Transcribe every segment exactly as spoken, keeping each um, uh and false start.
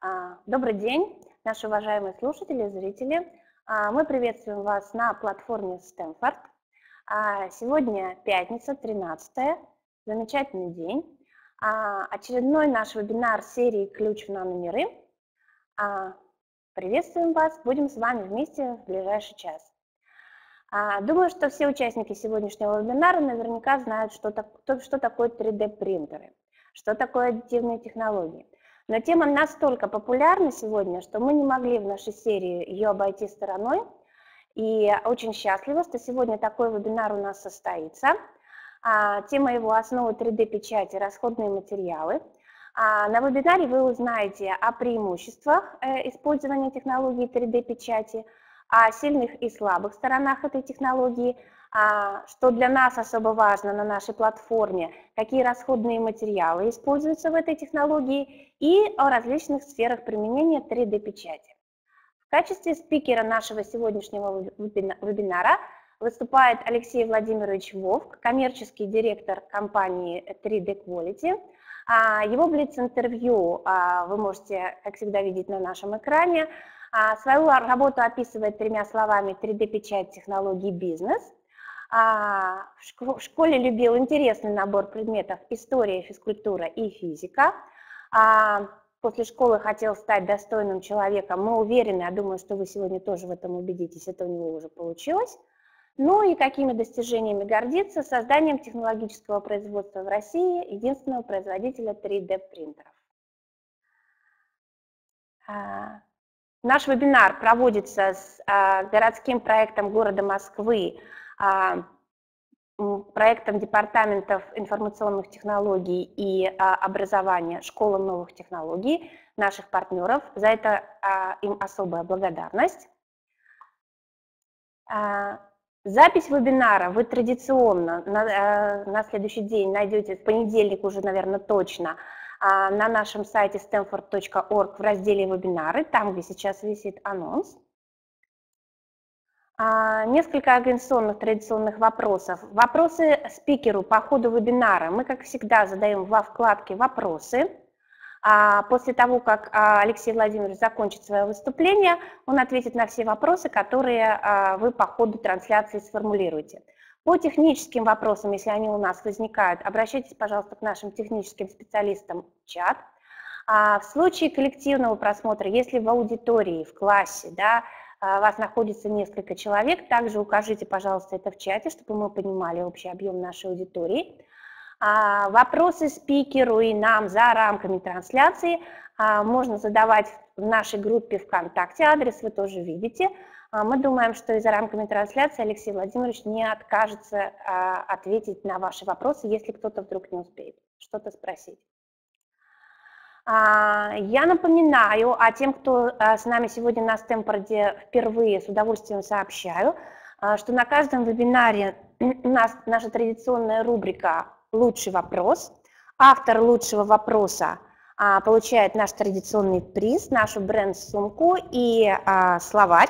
А, Добрый день, наши уважаемые слушатели, зрители. А, Мы приветствуем вас на платформе Стэнфорд. А, Сегодня пятница, тринадцатое, замечательный день. А, Очередной наш вебинар серии «Ключ в наномиры». А, Приветствуем вас, будем с вами вместе в ближайший час. А, Думаю, что все участники сегодняшнего вебинара наверняка знают, что, так, что такое три дэ принтеры, что такое аддитивные технологии. Но тема настолько популярна сегодня, что мы не могли в нашей серии ее обойти стороной. И очень счастлива, что сегодня такой вебинар у нас состоится. А, тема его «Основы три дэ печати. Расходные материалы». А, на вебинаре вы узнаете о преимуществах э, использования технологии три дэ печати, о сильных и слабых сторонах этой технологии, а, что для нас особо важно на нашей платформе, какие расходные материалы используются в этой технологии и о различных сферах применения три дэ печати. В качестве спикера нашего сегодняшнего вебинара выступает Алексей Владимирович Вовк, коммерческий директор компании три дэ Quality. Его блиц-интервью вы можете, как всегда, видеть на нашем экране. Свою работу описывает тремя словами три дэ печать технологий бизнес. В школе любил интересный набор предметов история, физкультура и физика. После школы хотел стать достойным человеком. Мы уверены, я думаю, что вы сегодня тоже в этом убедитесь, это у него уже получилось. Ну и какими достижениями гордится? Созданием технологического производства в России, единственного производителя три дэ принтеров. Наш вебинар проводится с городским проектом города Москвы, проектом департаментов информационных технологий и образования «Школа новых технологий», наших партнеров. За это им особая благодарность. Запись вебинара вы традиционно на, на следующий день найдете, в понедельник уже, наверное, точно, на нашем сайте стэнфорд точка орг в разделе «Вебинары», там, где сейчас висит анонс. Несколько организационных традиционных вопросов. Вопросы спикеру по ходу вебинара мы, как всегда, задаем во вкладке «Вопросы». После того, как Алексей Владимирович закончит свое выступление, он ответит на все вопросы, которые вы по ходу трансляции сформулируете. По техническим вопросам, если они у нас возникают, обращайтесь, пожалуйста, к нашим техническим специалистам в чат. В случае коллективного просмотра, если в аудитории, в классе, да, у вас находится несколько человек, также укажите, пожалуйста, это в чате, чтобы мы понимали общий объем нашей аудитории. Вопросы спикеру и нам за рамками трансляции можно задавать в нашей группе ВКонтакте, адрес вы тоже видите. Мы думаем, что и за рамками трансляции Алексей Владимирович не откажется ответить на ваши вопросы, если кто-то вдруг не успеет что-то спросить. Я напоминаю, а тем, кто с нами сегодня на Стэнфорде впервые, с удовольствием сообщаю, что на каждом вебинаре у нас наша традиционная рубрика «Лучший вопрос». Автор лучшего вопроса а, получает наш традиционный приз, нашу бренд-сумку и а, словарь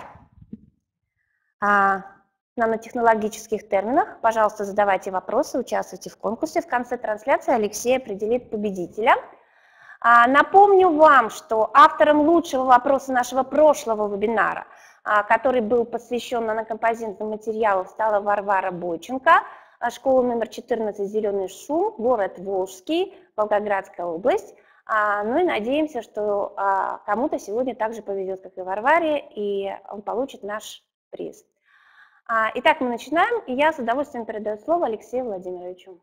а, нанотехнологических терминах. Пожалуйста, задавайте вопросы, участвуйте в конкурсе. В конце трансляции Алексей определит победителя. А, напомню вам, что автором лучшего вопроса нашего прошлого вебинара, а, который был посвящен нанокомпозитным материалам, стала Варвара Бойченко, школа номер четырнадцать «Зеленый шум», город Волжский, Волгоградская область. Ну и надеемся, что кому-то сегодня также повезет, как и Варваре, и он получит наш приз. Итак, мы начинаем, и я с удовольствием передаю слово Алексею Владимировичу.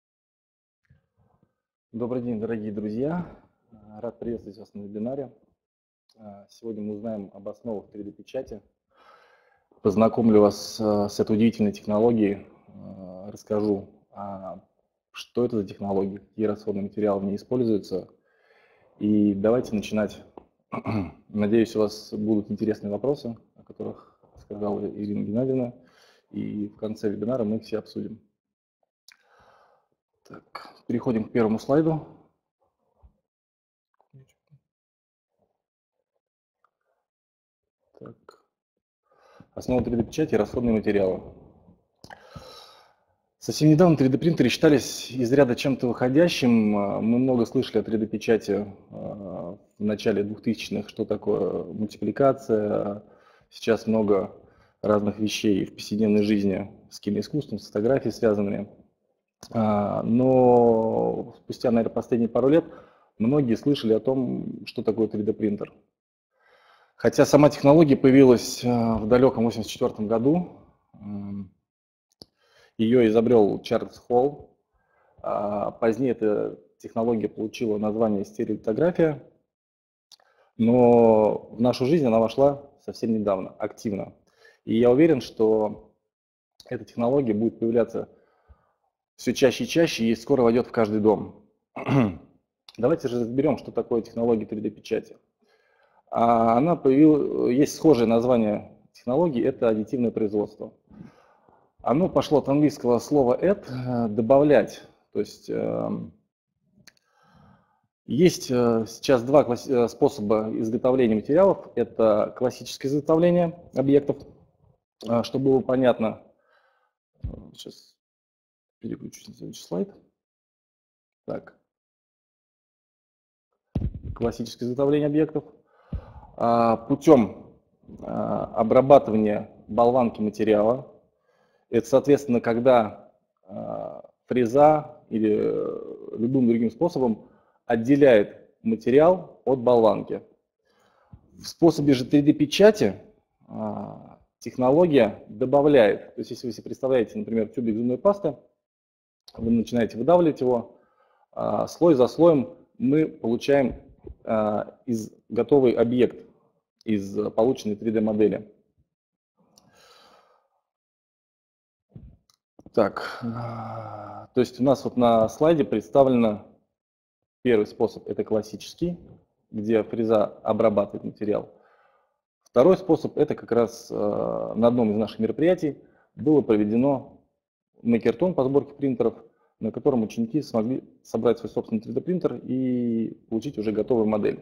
Добрый день, дорогие друзья. Рад приветствовать вас на вебинаре. Сегодня мы узнаем об основах три дэ печати. Познакомлю вас с этой удивительной технологией. Расскажу, что это за технология, какие расходные материалы в ней используются. И давайте начинать. Надеюсь, у вас будут интересные вопросы, о которых сказала Ирина Геннадьевна. И в конце вебинара мы их все обсудим. Так, переходим к первому слайду. Так. Основа три дэ печати и расходные материалы. Совсем недавно три дэ принтеры считались из ряда чем-то выходящим. Мы много слышали о три дэ печати в в начале двухтысячных, что такое мультипликация. Сейчас много разных вещей в повседневной жизни с киноискусством, с фотографией связанными. Но спустя, наверное, последние пару лет многие слышали о том, что такое три дэ принтер. Хотя сама технология появилась в далеком восемьдесят четвёртом году. Ее изобрел Чарльз Холл. Позднее эта технология получила название стереолитография. Но в нашу жизнь она вошла совсем недавно, активно. И я уверен, что эта технология будет появляться все чаще и чаще и скоро войдет в каждый дом. Давайте же разберем, что такое технология три дэ печати. Она появилась, есть схожее название технологии, это аддитивное производство. Оно пошло от английского слова add, добавлять. То есть есть сейчас два способа изготовления материалов. Это классическое изготовление объектов, чтобы было понятно. Сейчас переключусь на следующий слайд. Так. Классическое изготовление объектов. Путем обрабатывания болванки материала. Это, соответственно, когда фреза или любым другим способом отделяет материал от болванки. В способе же три дэ печати технология добавляет. То есть, если вы себе представляете, например, тюбик зубной пасты, вы начинаете выдавливать его, слой за слоем мы получаем из готовый объект, из полученной три дэ модели. Так, то есть у нас вот на слайде представлено первый способ, это классический, где фреза обрабатывает материал. Второй способ, это как раз на одном из наших мероприятий было проведено макертон по сборке принтеров, на котором ученики смогли собрать свой собственный три дэ принтер и получить уже готовую модель.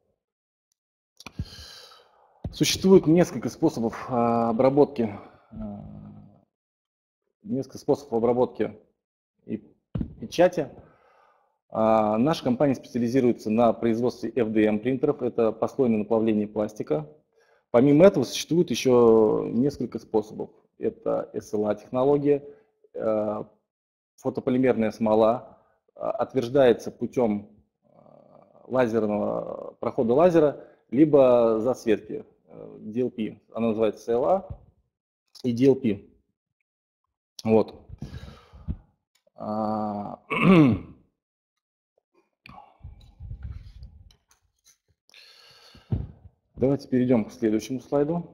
Существует несколько способов обработки, несколько способов обработки и печати. Наша компания специализируется на производстве эф дэ эм принтеров, это послойное наплавление пластика. Помимо этого существует еще несколько способов. Это эс эл а-технология, фотополимерная смола, отверждается путем лазерного прохода лазера, либо засветки ди эл пи. Она называется си эл а и ди эл пи. Вот. Давайте перейдем к следующему слайду.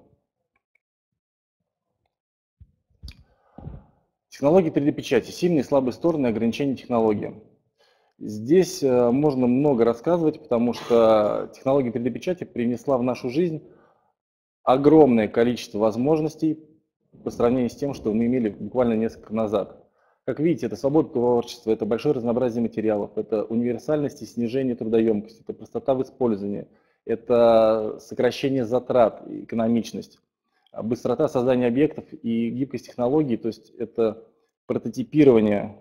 Технологии три дэ печати. Сильные и слабые стороны ограничений технологии. Здесь можно много рассказывать, потому что технология три дэ печати принесла в нашу жизнь огромное количество возможностей по сравнению с тем, что мы имели буквально несколько назад. Как видите, это свобода творчества, это большое разнообразие материалов, это универсальность и снижение трудоемкости, это простота в использовании, это сокращение затрат, экономичность, быстрота создания объектов и гибкость технологий, то есть это прототипирование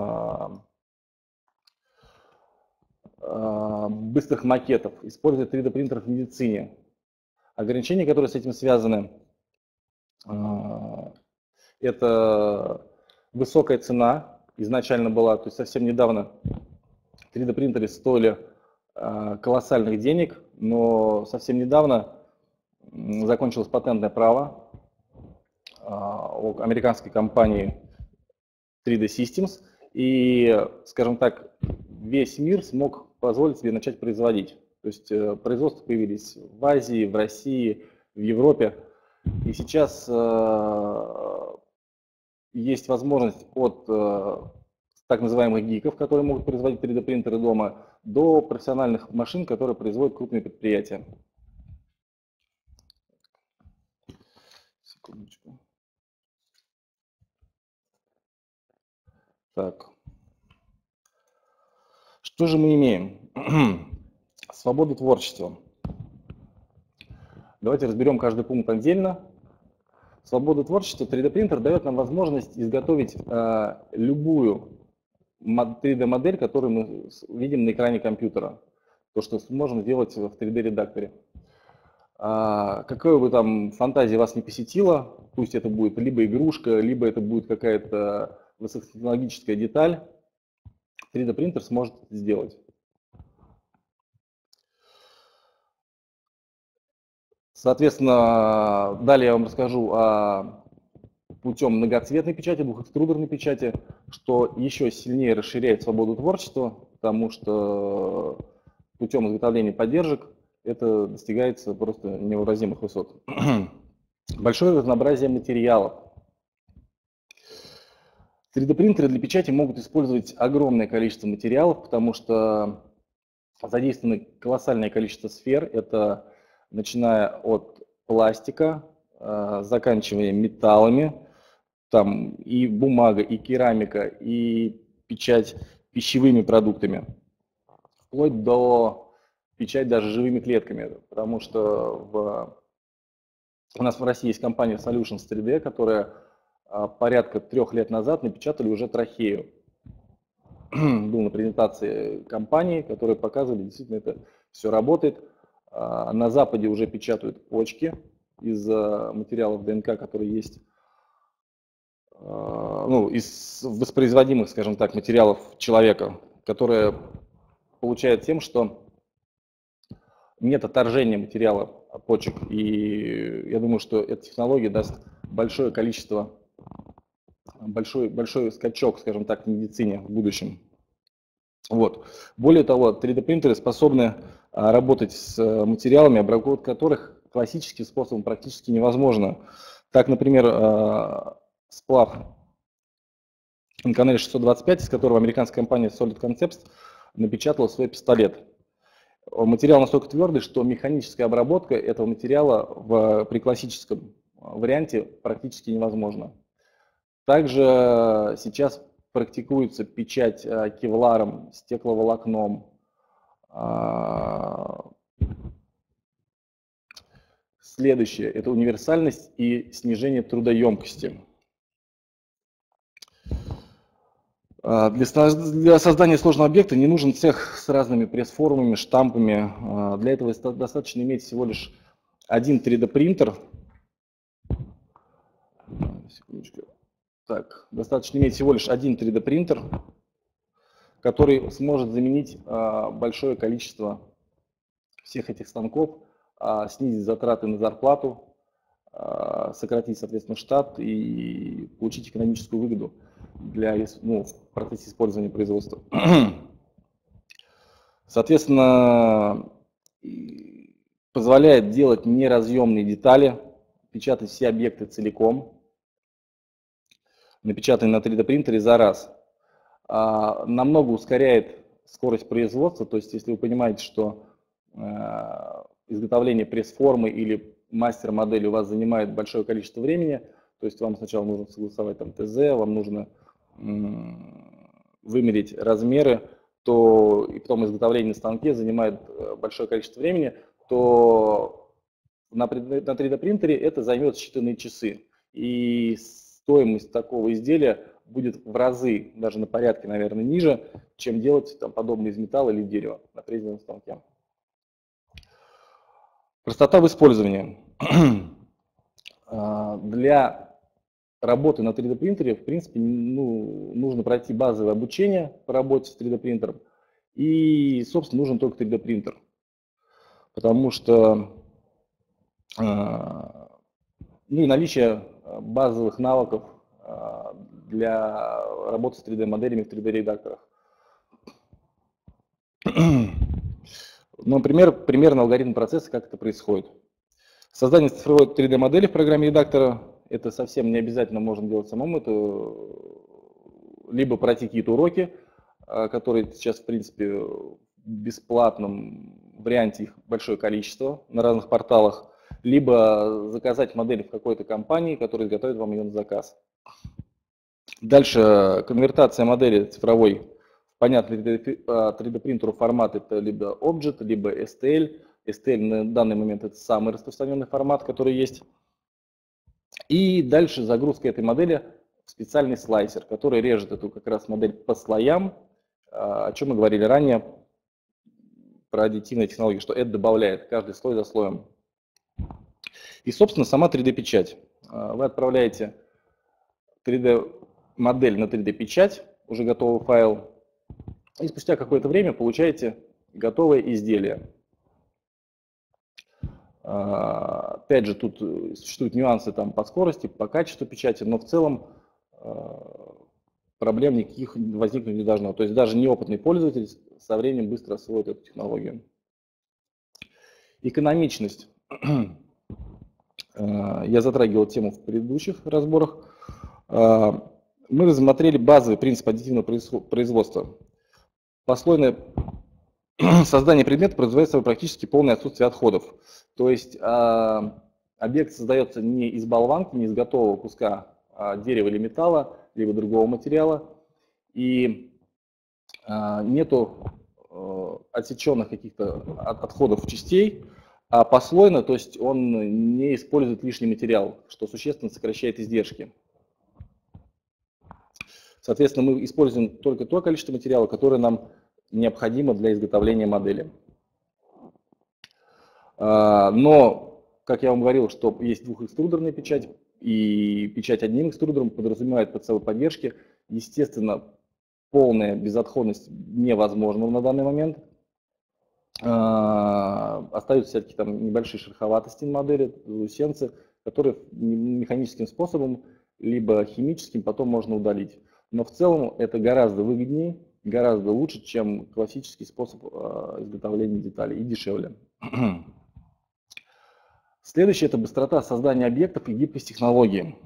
быстрых макетов, используя три дэ принтеров в медицине. Ограничения, которые с этим связаны, это высокая цена изначально была, то есть совсем недавно три дэ принтеры стоили колоссальных денег, но совсем недавно закончилось патентное право у американской компании три дэ Systems, и, скажем так, весь мир смог позволить себе начать производить. То есть производства появились в Азии, в России, в Европе, и сейчас есть возможность от так называемых гиков, которые могут производить три дэ принтеры дома, до профессиональных машин, которые производят крупные предприятия. Секундочку. Так. Что же мы имеем? Свободу творчества. Давайте разберем каждый пункт отдельно. Свобода творчества. три дэ принтер дает нам возможность изготовить э, любую три дэ модель, которую мы видим на экране компьютера. то, что сможем сделать в три дэ-редакторе. А, какой бы там фантазия вас не посетила, пусть это будет либо игрушка, либо это будет какая-то высокотехнологическая деталь, три дэ-принтер сможет это сделать. Соответственно, далее я вам расскажу о путем многоцветной печати, двухэкструдерной печати, что еще сильнее расширяет свободу творчества, потому что путем изготовления поддержек это достигается просто невообразимых высот. Большое разнообразие материалов. три дэ-принтеры для печати могут использовать огромное количество материалов, потому что задействовано колоссальное количество сфер. Это начиная от пластика, заканчивая металлами, там и бумага, и керамика, и печать пищевыми продуктами, вплоть до печать даже живыми клетками, потому что в, у нас в России есть компания Solutions три дэ, которая порядка трех лет назад напечатали уже трахею. Был на презентации компании, которые показывали, действительно это все работает. На Западе уже печатают почки из материалов ДНК, которые есть, ну, из воспроизводимых, скажем так, материалов человека, которые получают тем, что нет отторжения материала почек. И я думаю, что эта технология даст большое количество, большой, большой скачок, скажем так, в медицине в будущем. Вот. Более того, три дэ-принтеры способны работать с материалами, обработка которых классическим способом практически невозможно. Так, например, сплав Inconel шестьсот двадцать пять, из которого американская компания Solid Concepts напечатала свой пистолет. Материал настолько твердый, что механическая обработка этого материала в, при классическом варианте практически невозможна. Также сейчас практикуется печать кевларом, стекловолокном. Следующее – это универсальность и снижение трудоемкости. Для создания сложного объекта не нужен цех с разными пресс-формами, штампами. Для этого достаточно иметь всего лишь один три дэ-принтер. Так, достаточно иметь всего лишь один три дэ-принтер, который сможет заменить большое количество всех этих станков, снизить затраты на зарплату, сократить, соответственно, штат и получить экономическую выгоду для, ну, в процессе использования производства. Соответственно, позволяет делать неразъемные детали, печатать все объекты целиком, напечатанные на три дэ-принтере за раз. Намного ускоряет скорость производства, то есть если вы понимаете, что изготовление пресс-формы или мастер-модели у вас занимает большое количество времени, то есть вам сначала нужно согласовать там тэ зэ, вам нужно вымерить размеры, то и потом изготовление на станке занимает большое количество времени, то на три дэ-принтере это займет считанные часы. И стоимость такого изделия будет в разы, даже на порядке, наверное, ниже, чем делать там подобное из металла или дерева на фрезерном станке. Простота в использовании. Для работы на три дэ-принтере, в принципе, ну, нужно пройти базовое обучение по работе с три дэ-принтером. И, собственно, нужен только три дэ-принтер. Потому что ну, и наличие базовых навыков для работы с три дэ-моделями в три дэ-редакторах. Например, примерно алгоритм процесса, как это происходит. Создание цифровой три дэ-модели в программе редактора, это совсем не обязательно можно делать самому, это либо пройти какие-то уроки, которые сейчас, в принципе, в бесплатном варианте их большое количество на разных порталах, либо заказать модель в какой-то компании, которая изготовит вам ее на заказ. Дальше конвертация модели цифровой в понятный три дэ-принтеру формат, это либо Objet, либо эс ти эл. эс ти эл на данный момент это самый распространенный формат, который есть. И дальше загрузка этой модели в специальный слайсер, который режет эту как раз модель по слоям, о чем мы говорили ранее, про аддитивные технологии, что это добавляет каждый слой за слоем. И, собственно, сама три дэ-печать. Вы отправляете три дэ-модель на три дэ-печать, уже готовый файл, и спустя какое-то время получаете готовое изделие. Опять же, тут существуют нюансы там, по скорости, по качеству печати, но в целом проблем никаких возникнуть не должно. То есть даже неопытный пользователь со временем быстро освоит эту технологию. Экономичность. Я затрагивал тему в предыдущих разборах. Мы рассмотрели базовый принцип аддитивного производства. Послойное создание предмета подразумевает собой практически полное отсутствие отходов. То есть объект создается не из болванки, не из готового куска дерева или металла, либо другого материала, и нету отсеченных каких-то отходов частей, а послойно, то есть он не использует лишний материал, что существенно сокращает издержки. Соответственно, мы используем только то количество материала, которое нам необходимо для изготовления модели. Но, как я вам говорил, что есть двухэкструдерная печать, и печать одним экструдером подразумевает под собой поддержки. Естественно, полная безотходность невозможна на данный момент. Остаются все-таки там небольшие шероховатости модели, заусенцы, которые механическим способом, либо химическим потом можно удалить. Но в целом это гораздо выгоднее, гораздо лучше, чем классический способ изготовления деталей и дешевле. Следующее – это быстрота создания объектов и гибкость технологии.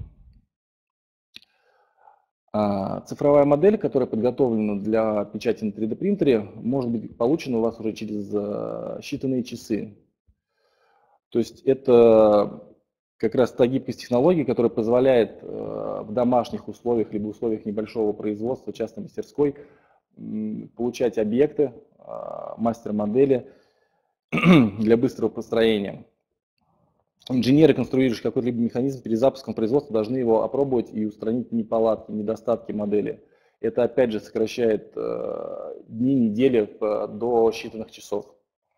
Цифровая модель, которая подготовлена для печати на три дэ принтере, может быть получена у вас уже через считанные часы. То есть это как раз та гибкость технологии, которая позволяет в домашних условиях либо условиях небольшого производства, частной мастерской, получать объекты, мастер-модели для быстрого построения. Инженеры, конструирующие какой-либо механизм, перед запуском производства должны его опробовать и устранить неполадки, недостатки модели. Это опять же сокращает э, дни, недели э, до считанных часов.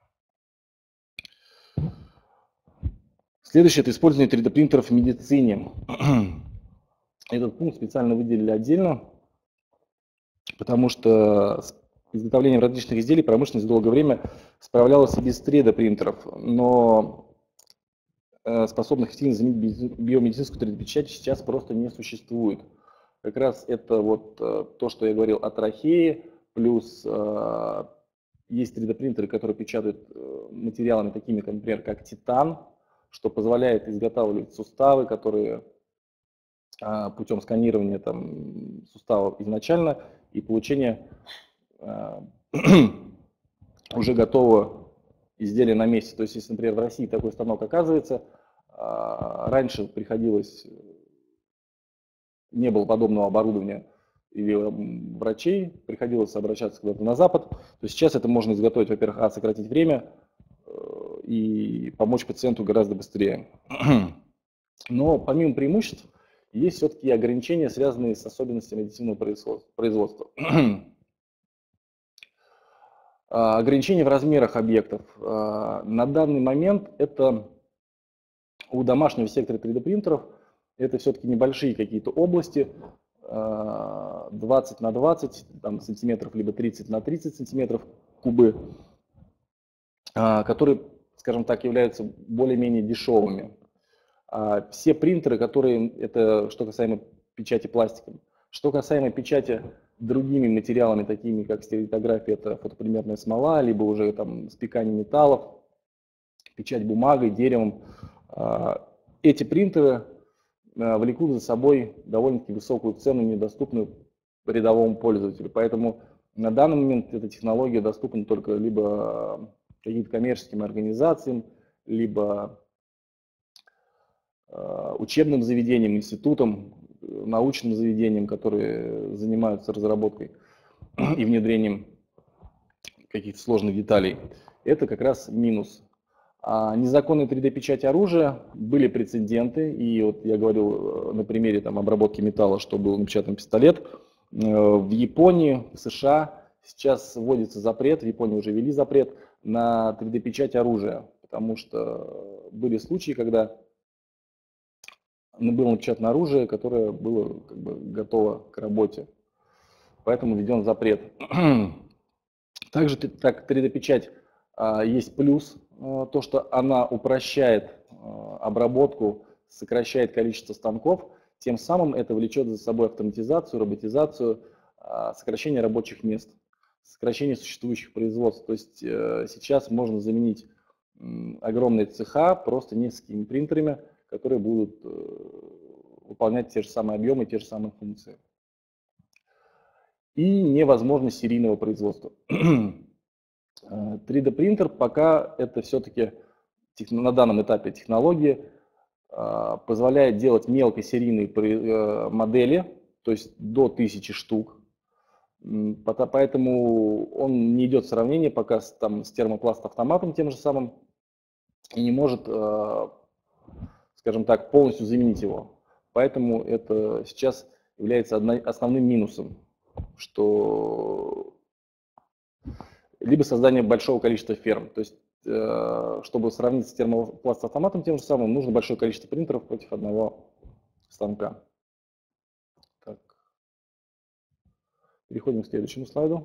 Следующее – это использование три дэ принтеров в медицине. Этот пункт специально выделили отдельно, потому что с изготовлением различных изделий промышленность долгое время справлялась и без три дэ принтеров, но способных эффективно заменить биомедицинскую три дэ печать сейчас просто не существует. Как раз это вот то, что я говорил о трахее, плюс э, есть три дэ принтеры, которые печатают материалами такими, как, например, как титан, что позволяет изготавливать суставы, которые э, путем сканирования там, суставов изначально и получения э, уже готового изделия на месте. То есть, если, например, в России такой станок оказывается, раньше приходилось, не было подобного оборудования или врачей, приходилось обращаться куда-то на Запад, то сейчас это можно изготовить, во-первых, а, сократить время и помочь пациенту гораздо быстрее. Но помимо преимуществ, есть все-таки ограничения, связанные с особенностями аддитивного производства. Ограничения в размерах объектов. На данный момент это у домашнего сектора три дэ принтеров это все-таки небольшие какие-то области, двадцать на двадцать там, сантиметров, либо тридцать на тридцать сантиметров кубы, которые, скажем так, являются более-менее дешевыми. Все принтеры, которые, это что касаемо печати пластиком, что касаемо печати другими материалами, такими как стереолитография, это фотополимерная смола, либо уже там спекание металлов, печать бумагой, деревом, эти принтеры влекут за собой довольно-таки высокую цену, недоступную рядовому пользователю. Поэтому на данный момент эта технология доступна только либо каким-то коммерческим организациям, либо учебным заведениям, институтам, научным заведениям, которые занимаются разработкой и внедрением каких-то сложных деталей. Это как раз минус. А незаконная три дэ печать оружия, были прецеденты, и вот я говорил на примере там, обработки металла, что был напечатан пистолет. В Японии, в США сейчас вводится запрет, в Японии уже ввели запрет на три дэ-печать оружия, потому что были случаи, когда было напечатано оружие, которое было как бы готово к работе, поэтому введен запрет. Также так три дэ-печать есть плюс, то, что она упрощает обработку, сокращает количество станков, тем самым это влечет за собой автоматизацию, роботизацию, сокращение рабочих мест, сокращение существующих производств. То есть сейчас можно заменить огромные цеха просто несколькими принтерами, которые будут выполнять те же самые объемы, те же самые функции. И невозможность серийного производства. три дэ принтер пока это все-таки на данном этапе технологии позволяет делать мелкосерийные модели, то есть до тысячи штук. Поэтому он не идет в сравнение пока с, там, с термопласт-автоматом тем же самым и не может, скажем так, полностью заменить его. Поэтому это сейчас является основным минусом, что либо создание большого количества ферм. То есть, чтобы сравнить с термопласт-автоматом тем же самым, нужно большое количество принтеров против одного станка. Так. Переходим к следующему слайду.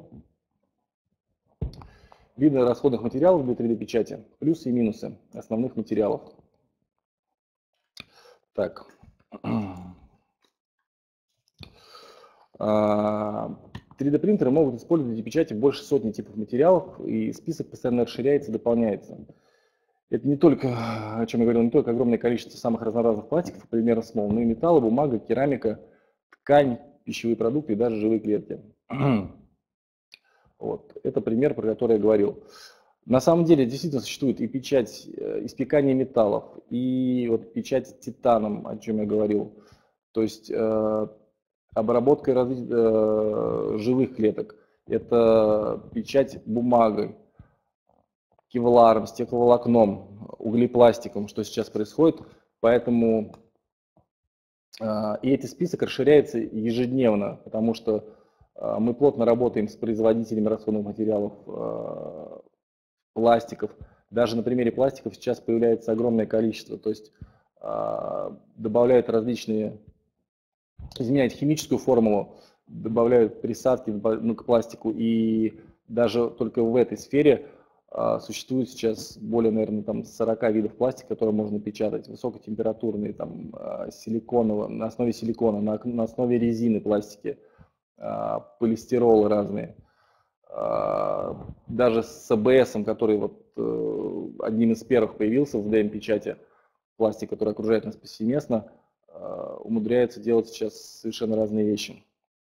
Виды расходных материалов для три дэ-печати, плюсы и минусы основных материалов. Так. три дэ принтеры могут использовать для печати больше сотни типов материалов, и список постоянно расширяется и дополняется. Это не только, о чем я говорил, не только огромное количество самых разнообразных пластиков, примерно смол, но и металлы, бумага, керамика, ткань, пищевые продукты и даже живые клетки. Вот. Это пример, про который я говорил. На самом деле действительно существует и печать испекания металлов, и вот печать титаном, о чем я говорил. То есть э, обработка э, живых клеток. Это печать бумагой, кевларом, стекловолокном, углепластиком, что сейчас происходит. Поэтому э, и этот список расширяется ежедневно, потому что э, мы плотно работаем с производителями расходных материалов, э, пластиков. Даже на примере пластиков сейчас появляется огромное количество. То есть э, добавляют различные, изменяют химическую формулу, добавляют присадки ну, к пластику. И даже только в этой сфере э, существует сейчас более, наверное, там сорок видов пластика, которые можно печатать. Высокотемпературные, там, э, силиконовые, на основе силикона, на, на основе резины пластики, э, полистиролы разные. Даже с а бэ эсом, который вот э, одним из первых появился в дэ эм-печати, пластик, который окружает нас повсеместно, э, умудряется делать сейчас совершенно разные вещи.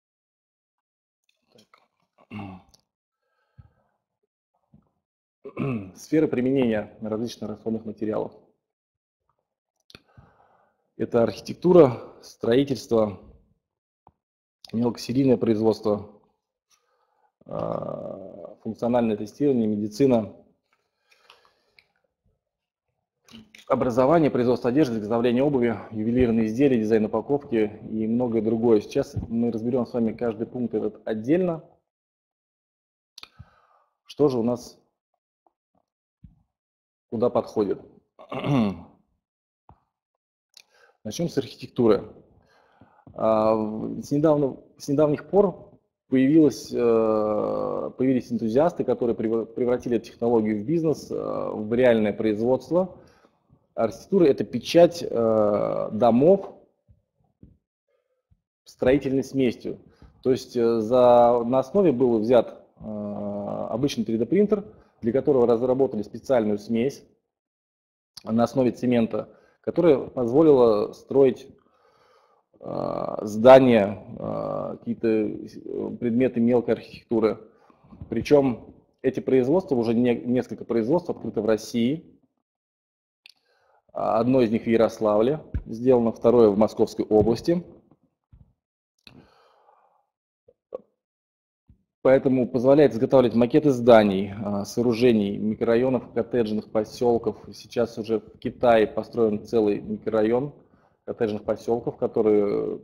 Сфера применения различных расходных материалов. Это архитектура, строительство, мелкосерийное производство, функциональное тестирование, медицина, образование, производство одежды, изготовление обуви, ювелирные изделия, дизайн упаковки и многое другое. Сейчас мы разберем с вами каждый пункт этот отдельно. Что же у нас куда подходит? Начнем с архитектуры. С, недавно, с недавних пор появилось, появились энтузиасты, которые превратили эту технологию в бизнес, в реальное производство. Архитектура – это печать домов строительной смесью. То есть за, на основе был взят обычный три дэ принтер, для которого разработали специальную смесь на основе цемента, которая позволила строить здания, какие-то предметы мелкой архитектуры. Причем эти производства, уже не, несколько производств открыто в России. Одно из них в Ярославле сделано, второе в Московской области. Поэтому позволяет изготавливать макеты зданий, сооружений, микрорайонов, коттеджных поселков. Сейчас уже в Китае построен целый микрорайон коттеджных поселков, который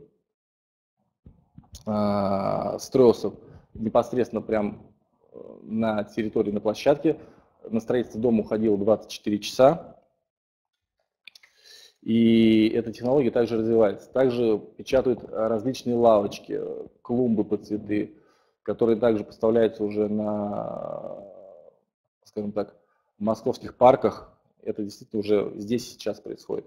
строился непосредственно прямо на территории, на площадке на строительство дома уходило двадцать четыре часа. И эта технология также развивается. Также печатают различные лавочки, клумбы под цветы, которые также поставляются уже на, скажем так, московских парках. Это действительно уже здесь и сейчас происходит.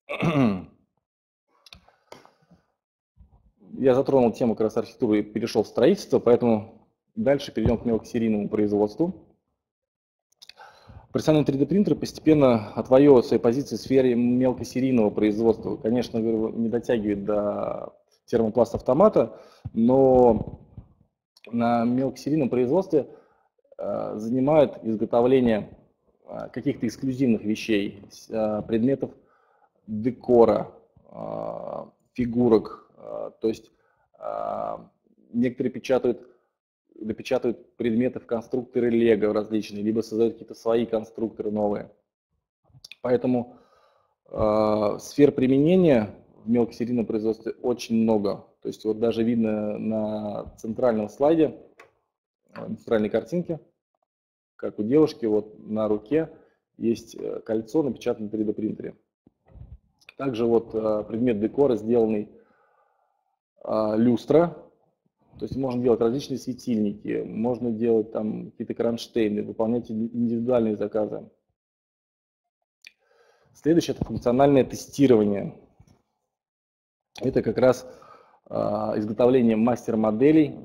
Я затронул тему как раз архитектуры и перешел в строительство, поэтому дальше перейдем к мелкосерийному производству. Профессиональные три дэ принтеры постепенно отвоевывают свои позиции в сфере мелкосерийного производства. Конечно, не дотягивает до термопласт автомата, но на мелкосерийном производстве э, занимают изготовление э, каких-то эксклюзивных вещей, э, предметов декора, э, фигурок. Э, то есть э, некоторые печатают допечатывают предметы в конструкторы Лего различные, либо создают какие-то свои конструкторы новые. Поэтому э, сфер применения в мелкосерийном производстве очень много. То есть вот даже видно на центральном слайде, на центральной картинке, как у девушки вот на руке есть кольцо, напечатанное на три дэ принтере. Также вот э, предмет декора, сделанный э, люстра. То есть можно делать различные светильники, можно делать там какие-то кронштейны, выполнять индивидуальные заказы. Следующее – это функциональное тестирование. Это как раз э, изготовление мастер-моделей,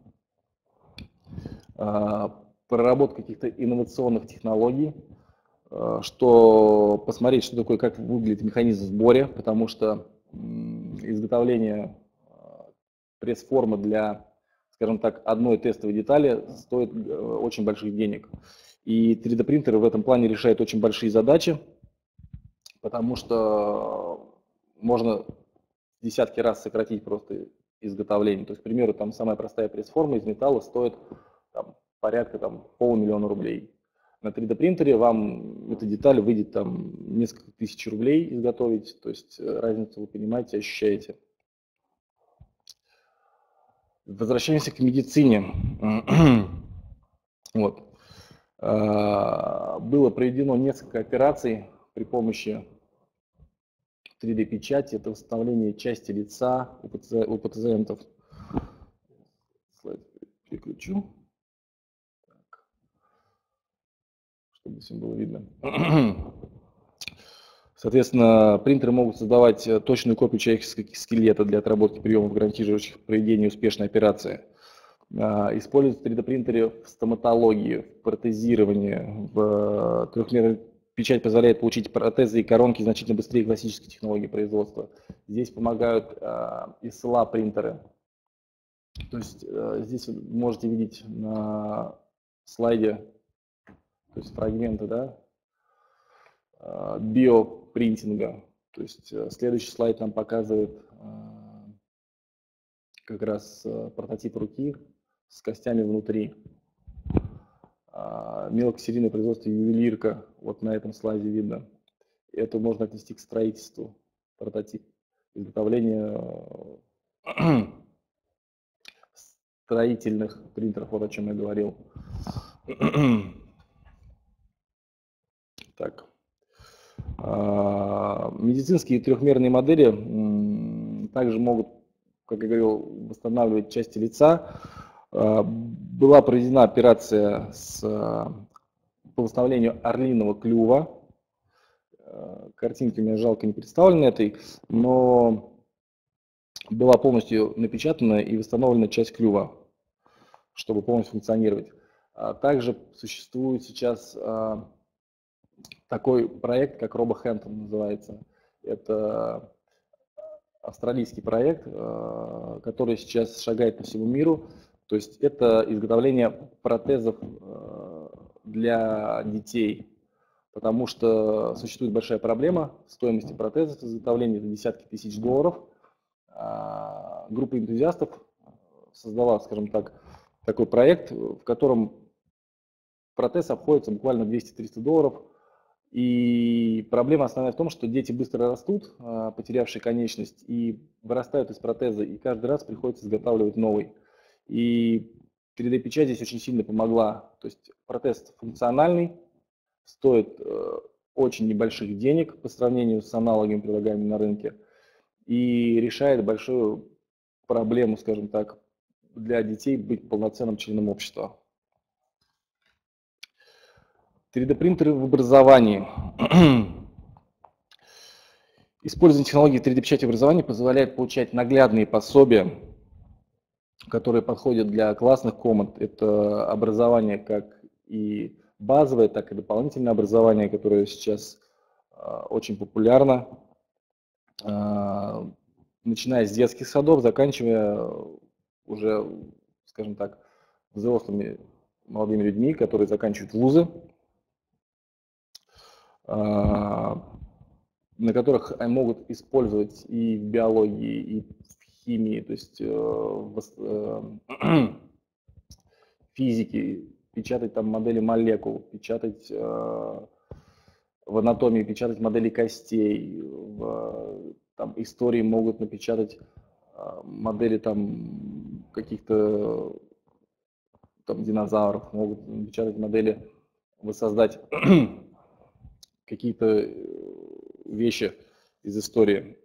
э, проработка каких-то инновационных технологий, э, что посмотреть, что такое, как выглядит механизм сбора, потому что э, изготовление пресс-формы для, скажем так, одной тестовой детали стоит очень больших денег. И три дэ принтеры в этом плане решают очень большие задачи, потому что можно десятки раз сократить просто изготовление. То есть, к примеру, там самая простая пресс-форма из металла стоит там, порядка там, полмиллиона рублей. На три дэ принтере вам эта деталь выйдет там несколько тысяч рублей изготовить. То есть разницу вы понимаете, ощущаете. Возвращаемся к медицине. Вот. Было проведено несколько операций при помощи три дэ печати. Это восстановление части лица у пациентов. Слайд переключу, так, чтобы всем было видно. Соответственно, принтеры могут создавать точную копию человеческого скелета для отработки приемов, гарантирующих проведение успешной операции. Используются три дэ принтеры в стоматологии, в протезировании. В трехмерной печать позволяет получить протезы и коронки значительно быстрее классической технологии производства. Здесь помогают эс эл а принтеры. То есть здесь вы можете видеть на слайде, то есть фрагменты, да, биопринтинга. То есть следующий слайд нам показывает как раз прототип руки с костями внутри. Мелкосерийное производство ювелирка, вот на этом слайде видно. Это можно отнести к строительству, прототип изготовления строительных принтеров, вот о чем я говорил. Так. Медицинские трехмерные модели также могут, как я говорил, восстанавливать части лица. Была проведена операция с, по восстановлению орлиного клюва. Картинки у меня жалко не представлены этой, но была полностью напечатана и восстановлена часть клюва, чтобы полностью функционировать. Также существует сейчас такой проект, как RoboHand называется. Это австралийский проект, который сейчас шагает по всему миру. То есть это изготовление протезов для детей, потому что существует большая проблема стоимости протезов, изготовления это десятки тысяч долларов. Группа энтузиастов создала, скажем так, такой проект, в котором протез обходится буквально двести-триста долларов. И проблема основная в том, что дети быстро растут, потерявшие конечность, и вырастают из протеза, и каждый раз приходится изготавливать новый. И три дэ печать здесь очень сильно помогла. То есть протез функциональный, стоит очень небольших денег по сравнению с аналогами, предлагаемыми на рынке, и решает большую проблему, скажем так, для детей быть полноценным членом общества. три дэ принтеры в образовании. Использование технологий три дэ печати в образовании позволяет получать наглядные пособия, которые подходят для классных комнат. Это образование как и базовое, так и дополнительное образование, которое сейчас э, очень популярно, э, начиная с детских садов, заканчивая уже, скажем так, взрослыми молодыми людьми, которые заканчивают вузы, э, на которых могут использовать и в биологии, и в химии, то есть э, в э, физике, печатать там модели молекул, печатать э, в анатомии, печатать модели костей, в там, истории могут напечатать э, модели там каких-то там динозавров, могут напечатать модели, воссоздать какие-то вещи из истории.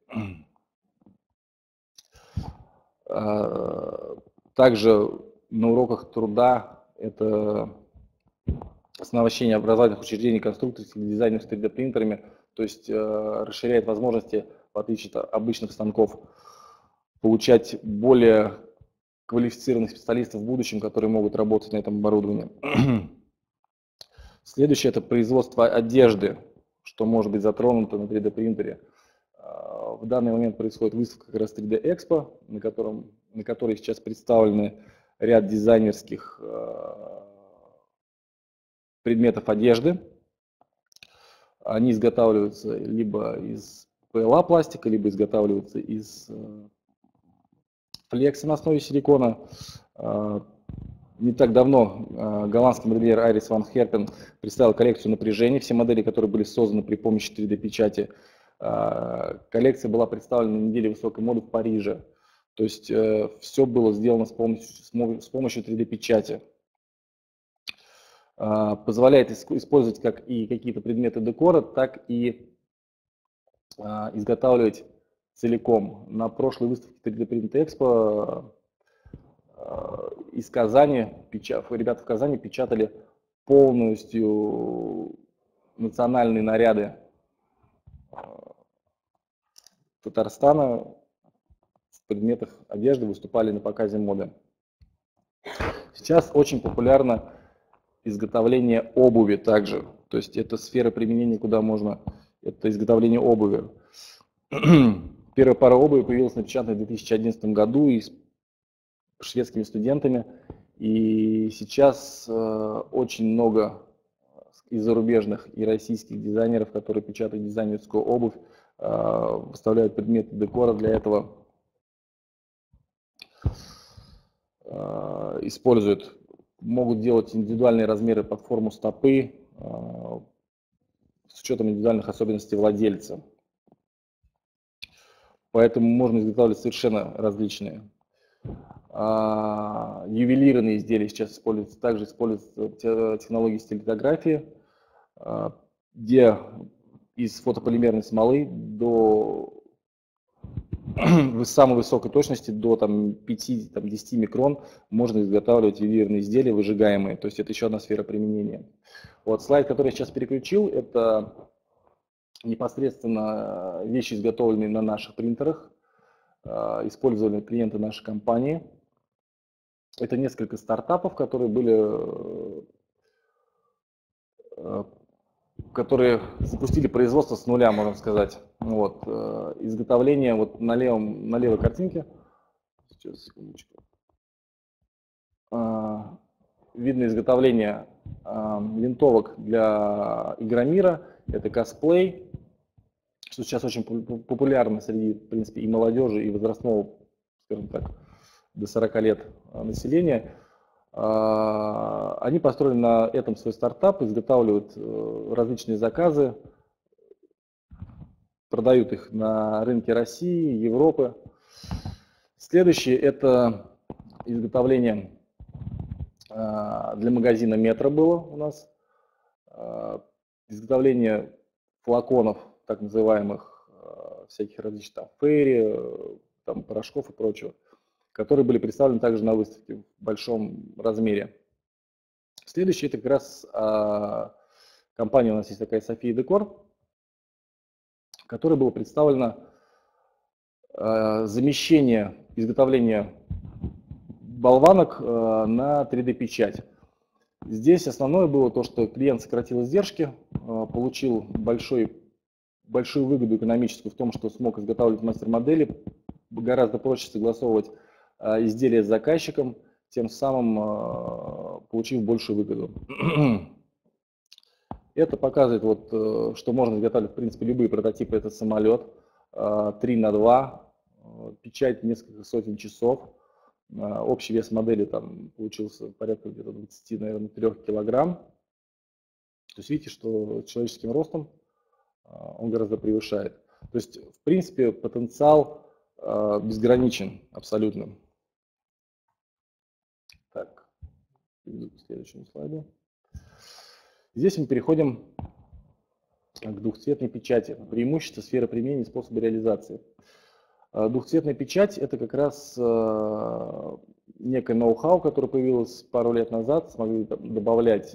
Также на уроках труда это оснащение образовательных учреждений конструкторских дизайнеров с три дэ принтерами, то есть расширяет возможности, в отличие от обычных станков, получать более квалифицированных специалистов в будущем, которые могут работать на этом оборудовании. Следующее – это производство одежды, что может быть затронуто на три дэ принтере. В данный момент происходит выставка как раз три дэ экспо, на, котором, на которой сейчас представлены ряд дизайнерских предметов одежды. Они изготавливаются либо из пэ эл а пластика, либо изготавливаются из флекса на основе силикона. Не так давно голландский модельер Айрис ван Херпен представил коллекцию напряжений, все модели, которые были созданы при помощи три дэ печати. Коллекция была представлена на неделе высокой моды в Париже. То есть все было сделано с помощью, с помощью три дэ печати. Позволяет использовать как и какие-то предметы декора, так и изготавливать целиком. На прошлой выставке три дэ Print Expo из Казани, ребята в Казани печатали полностью национальные наряды Татарстана в предметах одежды, выступали на показе моды. Сейчас очень популярно изготовление обуви также, то есть это сфера применения, куда можно, это изготовление обуви. Первая пара обуви появилась напечатана в две тысячи одиннадцатом году и шведскими студентами, и сейчас э, очень много и зарубежных, и российских дизайнеров, которые печатают дизайнерскую обувь, э, выставляют предметы декора для этого, э, используют, могут делать индивидуальные размеры под форму стопы э, с учетом индивидуальных особенностей владельца. Поэтому можно изготавливать совершенно различные. А, ювелирные изделия сейчас используются, также используются технологии стилитографии, а, где из фотополимерной смолы до самой высокой точности, до там, пяти-десяти микрон, можно изготавливать ювелирные изделия, выжигаемые. То есть это еще одна сфера применения. Вот слайд, который я сейчас переключил, это непосредственно вещи, изготовленные на наших принтерах, использовали клиенты нашей компании. Это несколько стартапов, которые были, которые запустили производство с нуля, можно сказать. Вот. Изготовление вот на, левом, на левой картинке. Сейчас, секундочку. Видно изготовление винтовок для Игромира. Это косплей, что сейчас очень популярно среди, в принципе, и молодежи, и возрастного, скажем так, до сорока лет населения. Они построили на этом свой стартап, изготавливают различные заказы, продают их на рынке России, Европы. Следующее – это изготовление для магазина Метро было у нас. изготовление флаконов, так называемых, всяких различных там фейри, там, порошков и прочего, которые были представлены также на выставке в большом размере. Следующий это как раз а, компания, у нас есть такая София Декор, в которой было представлено а, замещение изготовления болванок а, на три дэ печать. Здесь основное было то, что клиент сократил издержки, а, получил большой, большую выгоду экономическую в том, что смог изготавливать мастер-модели, гораздо проще согласовывать а, изделия с заказчиком, тем самым а, получив большую выгоду. Это показывает, вот, что можно изготавливать, в принципе, любые прототипы. Это самолет три на два, печать несколько сотен часов. Общий вес модели там получился порядка где-то двадцати, наверное, трёх килограмм. То есть видите, что человеческим ростом он гораздо превышает. То есть, в принципе, потенциал безграничен абсолютно. Так, к следующему слайду. Здесь мы переходим к двухцветной печати. Преимущества, сфера применения, способы реализации. Двухцветная печать – это как раз некое ноу-хау, которое появилось пару лет назад. Смогли добавлять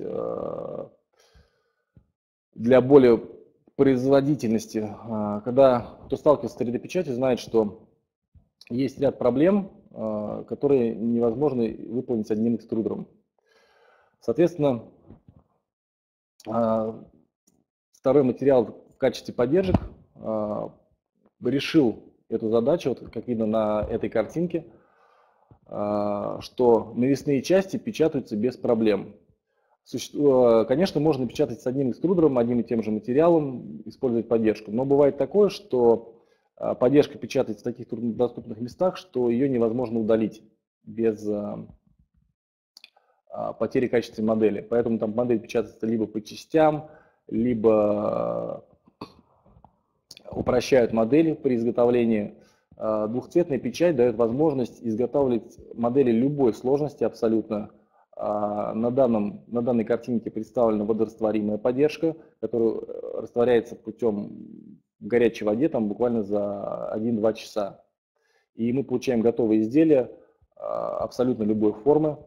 для более производительности. Когда кто сталкивается с три дэ печатью, знает, что есть ряд проблем, которые невозможно выполнить одним экструдером. Соответственно, второй материал в качестве поддержек решил эту задачу, вот как видно на этой картинке, что навесные части печатаются без проблем. Конечно, можно печатать с одним экструдером, одним и тем же материалом, использовать поддержку, но бывает такое, что поддержка печатается в таких труднодоступных местах, что ее невозможно удалить без потери качества модели. Поэтому там модель печатается либо по частям, либо упрощают модели при изготовлении. Двухцветная печать дает возможность изготавливать модели любой сложности абсолютно. На, данном, на данной картинке представлена водорастворимая поддержка, которая растворяется путем горячей воде там, буквально за один-два часа. И мы получаем готовые изделия абсолютно любой формы.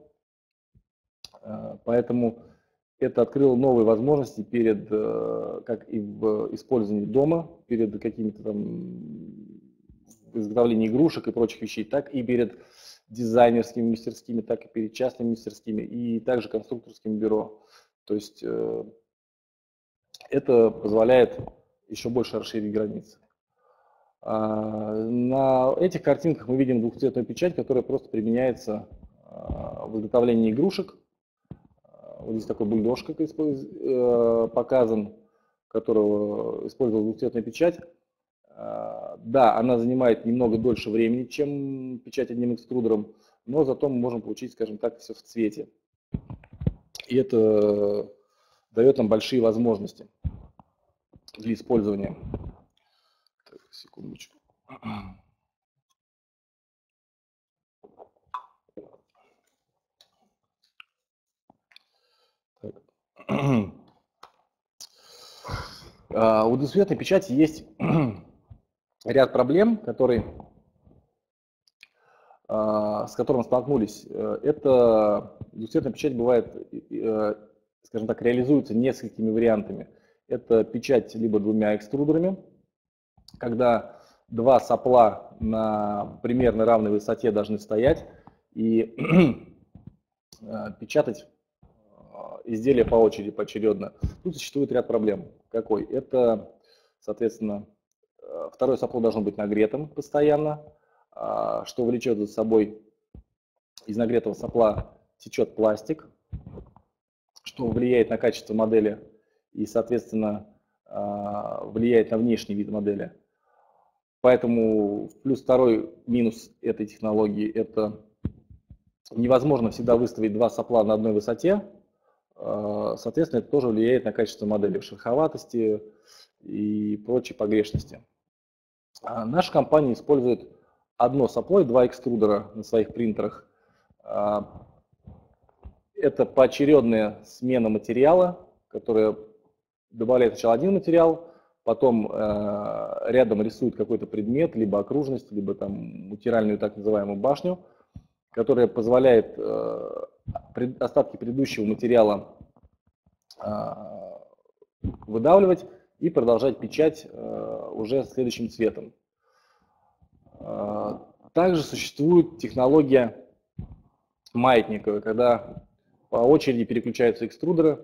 Поэтому это открыло новые возможности перед, как и в использовании дома, перед какими-то там изготовлением игрушек и прочих вещей, так и перед дизайнерскими мастерскими, так и перед частными мастерскими, и также конструкторским бюро. То есть это позволяет еще больше расширить границы. На этих картинках мы видим двухцветную печать, которая просто применяется в изготовлении игрушек. Вот здесь такой бульдож как показан, которого использовал двухцветная печать. Да, она занимает немного дольше времени, чем печать одним экструдером, но зато мы можем получить, скажем так, все в цвете. И это дает нам большие возможности для использования. Так, секундочку. Так. У двухцветной печати есть ряд проблем, которые, с которыми столкнулись. Это двухцветная печать бывает, скажем так, реализуется несколькими вариантами. Это печать либо двумя экструдерами, когда два сопла на примерно равной высоте должны стоять и печатать изделия по очереди, поочередно. Тут существует ряд проблем. Какой? Это, соответственно, второе сопло должно быть нагретым постоянно, что влечет за собой из нагретого сопла течет пластик, что влияет на качество модели и, соответственно, влияет на внешний вид модели. Поэтому плюс второй минус этой технологии – это невозможно всегда выставить два сопла на одной высоте. Соответственно, это тоже влияет на качество модели, шероховатости и прочие погрешности. Наша компания использует одно сопло и два экструдера на своих принтерах. Это поочередная смена материала, которая добавляет сначала один материал, потом э, рядом рисует какой-то предмет, либо окружность, либо там мутиральную так называемую башню, которая позволяет э, пред, остатки предыдущего материала э, выдавливать и продолжать печать э, уже следующим цветом. Э, также существует технология маятниковая, когда по очереди переключаются экструдеры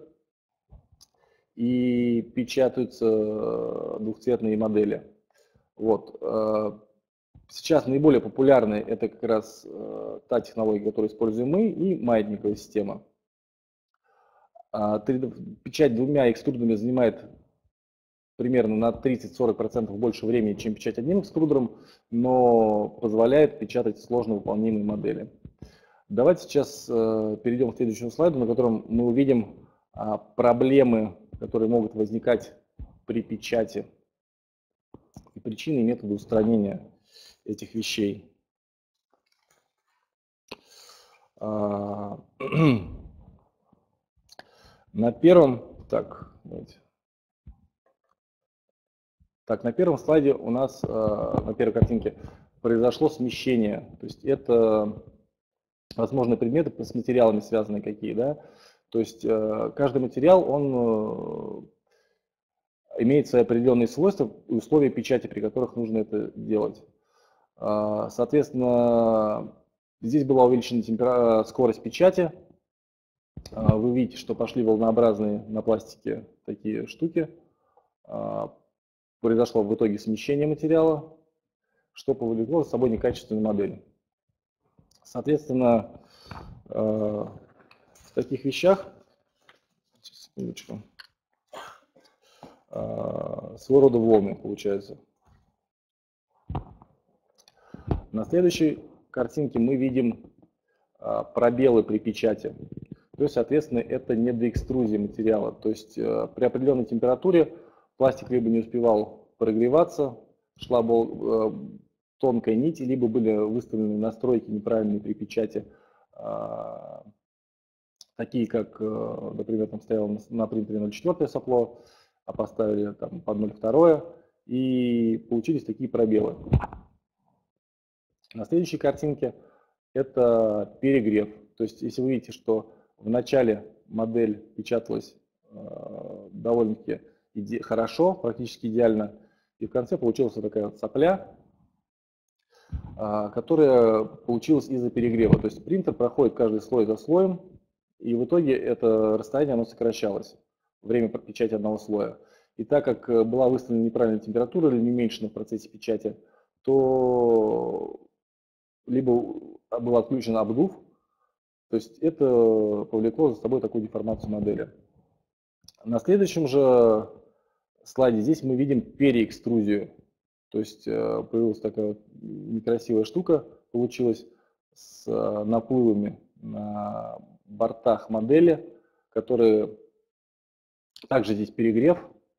и печатаются двухцветные модели. Вот. Сейчас наиболее популярной это как раз та технология, которую используем мы, и маятниковая система. Печать двумя экструдерами занимает примерно на тридцать-сорок процентов больше времени, чем печать одним экструдером, но позволяет печатать сложно выполнимые модели. Давайте сейчас перейдем к следующему слайду, на котором мы увидим проблемы, которые могут возникать при печати, и причины и методы устранения этих вещей. На первом, так, давайте. Так, на первом слайде у нас, на первой картинке, произошло смещение. То есть это возможные предметы с материалами связаны какие, да? То есть каждый материал, он имеет свои определенные свойства и условия печати, при которых нужно это делать. Соответственно, здесь была увеличена скорость печати. Вы видите, что пошли волнообразные на пластике такие штуки. Произошло в итоге смещение материала, что повлекло за собой некачественную модель. Соответственно, в таких вещах, секундочку, своего рода волны получается. На следующей картинке мы видим пробелы при печати. То есть, соответственно, это недоэкструзия материала. То есть при определенной температуре пластик либо не успевал прогреваться, шла тонкая нить, либо были выставлены настройки неправильные при печати, такие как, например, там стояло на принтере ноль четыре сопло, а поставили там под ноль два, и получились такие пробелы. На следующей картинке это перегрев. То есть, если вы видите, что в начале модель печаталась э, довольно-таки иде- хорошо, практически идеально, и в конце получилась вот такая вот сопля, э, которая получилась из-за перегрева. То есть принтер проходит каждый слой за слоем, и в итоге это расстояние оно сокращалось, время печати одного слоя. И так как была выставлена неправильная температура или не уменьшена в процессе печати, то либо был отключен обдув, то есть это повлекло за собой такую деформацию модели. На следующем же слайде здесь мы видим переэкструзию. То есть появилась такая вот некрасивая штука, получилась с наплывами на бортах модели, которые также здесь перегрев.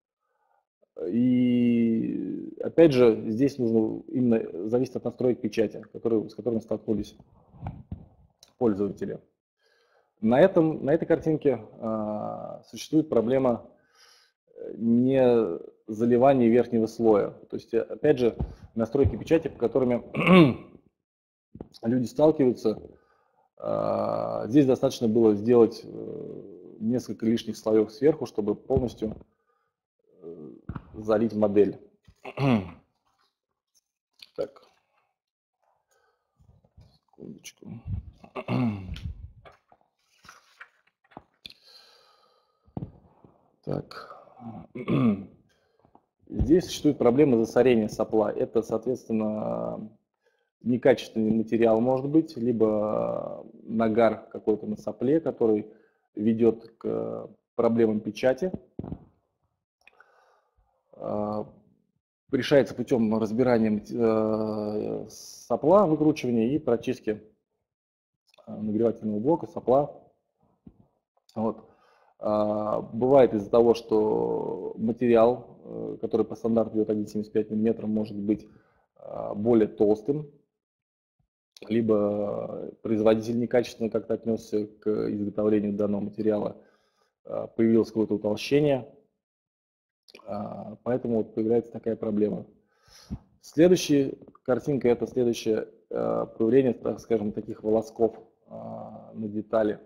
И опять же, здесь нужно именно зависит от настроек печати, которые, с которыми столкнулись пользователи. На, этом, на этой картинке а, существует проблема не заливания верхнего слоя. То есть, опять же, настройки печати, по которыми люди сталкиваются, а, здесь достаточно было сделать несколько лишних слоев сверху, чтобы полностью залить модель. Так, секундочку. Так. Здесь существует проблема засорения сопла. Это, соответственно, некачественный материал может быть, либо нагар какой-то на сопле, который ведет к проблемам печати. Решается путем разбирания сопла, выкручивания и прочистки нагревательного блока, сопла. Вот. Бывает из-за того, что материал, который по стандарту идет один целых семьдесят пять миллиметров, может быть более толстым, либо производитель некачественно как-то отнесся к изготовлению данного материала, появилось какое-то утолщение. Поэтому вот появляется такая проблема. Следующая картинка – это следующее появление, так скажем, таких волосков на детали.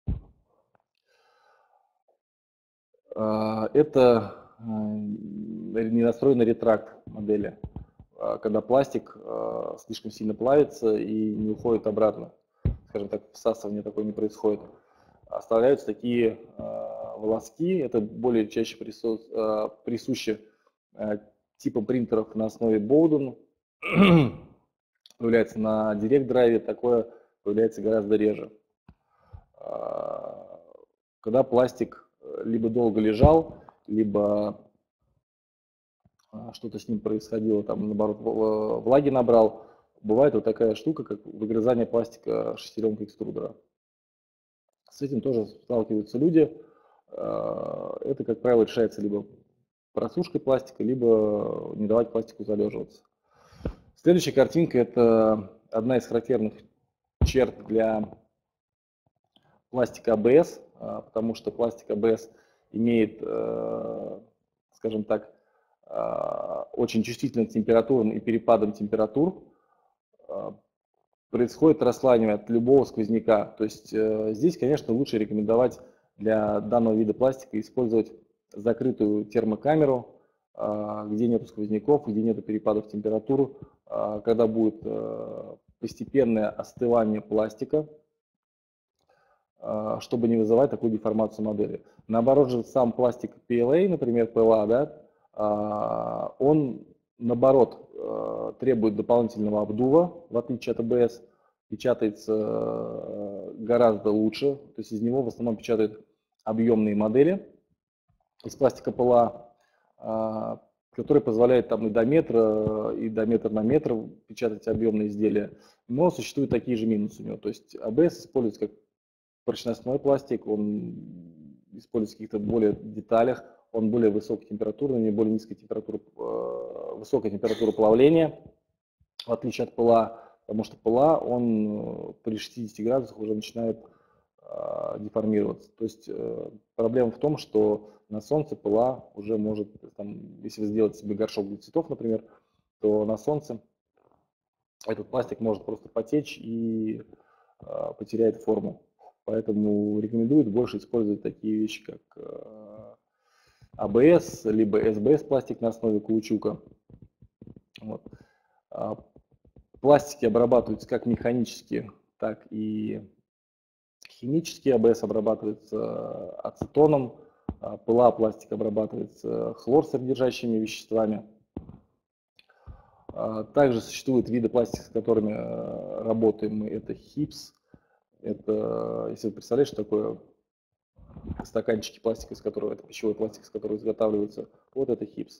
Это ненастроенный ретракт модели, когда пластик слишком сильно плавится и не уходит обратно. Скажем так, всасывание такое не происходит. Оставляются такие волоски, это более чаще присуще типам принтеров на основе Bowden. Появляется на Direct Drive, такое появляется гораздо реже. Когда пластик либо долго лежал, либо что-то с ним происходило, там, наоборот, влаги набрал, бывает вот такая штука, как выгрызание пластика шестеренкой экструдера. С этим тоже сталкиваются люди. Это, как правило, решается либо просушкой пластика, либо не давать пластику залеживаться. Следующая картинка – это одна из характерных черт для пластика эй би эс, потому что пластик эй би эс имеет, скажем так, очень чувствительным к температурам и перепадам температур. Происходит расслаивание от любого сквозняка. То есть здесь, конечно, лучше рекомендовать для данного вида пластика использовать закрытую термокамеру, где нет сквозняков, где нет перепадов температур, когда будет постепенное остывание пластика, чтобы не вызывать такую деформацию модели. Наоборот же сам пластик пи эл эй, например, пи эл эй, да, он наоборот требует дополнительного обдува, в отличие от эй би эс, печатается гораздо лучше, то есть из него в основном печатают объемные модели из пластика пи эл эй, который позволяет там и до метра, и до метра на метр печатать объемные изделия, но существуют такие же минусы у него, то есть эй би эс используется как прочностной пластик, он используется в каких-то более деталях, он более высокотемпературный, более низкая температура, высокая температура плавления, в отличие от пи эл эй, потому что пи эл эй, он при шестидесяти градусах уже начинает деформироваться. То есть проблема в том, что на солнце пи эл эй уже может, там, если вы сделаете себе горшок для цветов, например, то на солнце этот пластик может просто потечь и потеряет форму. Поэтому рекомендуют больше использовать такие вещи, как эй би эс, либо эс би эс пластик на основе каучука. Вот. Пластики обрабатываются как механически, так и химически. эй би эс обрабатывается ацетоном, пи эл эй пластик обрабатывается хлорсодержащими веществами. Также существуют виды пластика, с которыми работаем мы, это хипс. Это, если вы представляете, что такое стаканчики пластика, из которого, это пищевой пластик, из которого изготавливается, вот это хипс.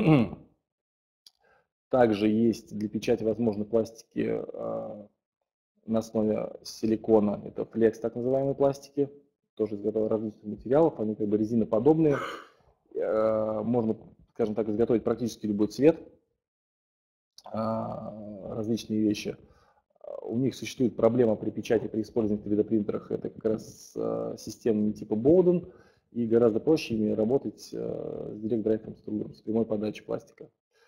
Также есть для печати возможны пластики на основе силикона, это флекс, так называемые пластики, тоже из различных материалов, они как бы резиноподобные. Можно, скажем так, изготовить практически любой цвет, различные вещи. У них существует проблема при печати, при использовании в три дэ принтерах, это как раз системами типа Bowden, и гораздо проще ими работать с Direct Drive экструдером, с прямой подачей пластика.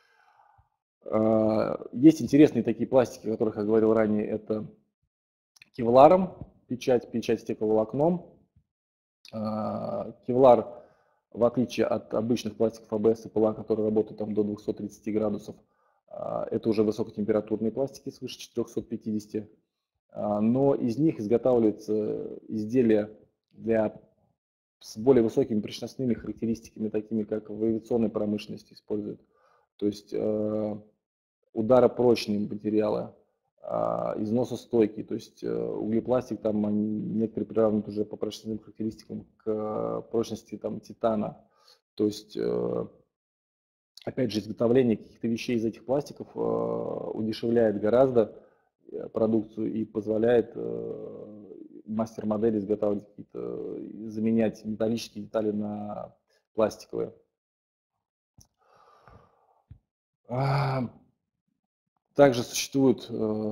Есть интересные такие пластики, о которых я говорил ранее, это кевларом, печать, печать стекловолокном. Кевлар, в отличие от обычных пластиков эй би эс и пи эл эй, которые работают там до двухсот тридцати градусов, это уже высокотемпературные пластики свыше четырёхсот пятидесяти, но из них изготавливаются изделия для, с более высокими прочностными характеристиками, такими как в авиационной промышленности используют. То есть ударопрочные материалы, износостойкие, то есть углепластик, там они, некоторые приравнивают уже по прочностным характеристикам к прочности там, титана. То есть, опять же, изготовление каких-то вещей из этих пластиков удешевляет гораздо продукцию и позволяет мастер-модели изготавливать какие-то, заменять металлические детали на пластиковые. Также существует,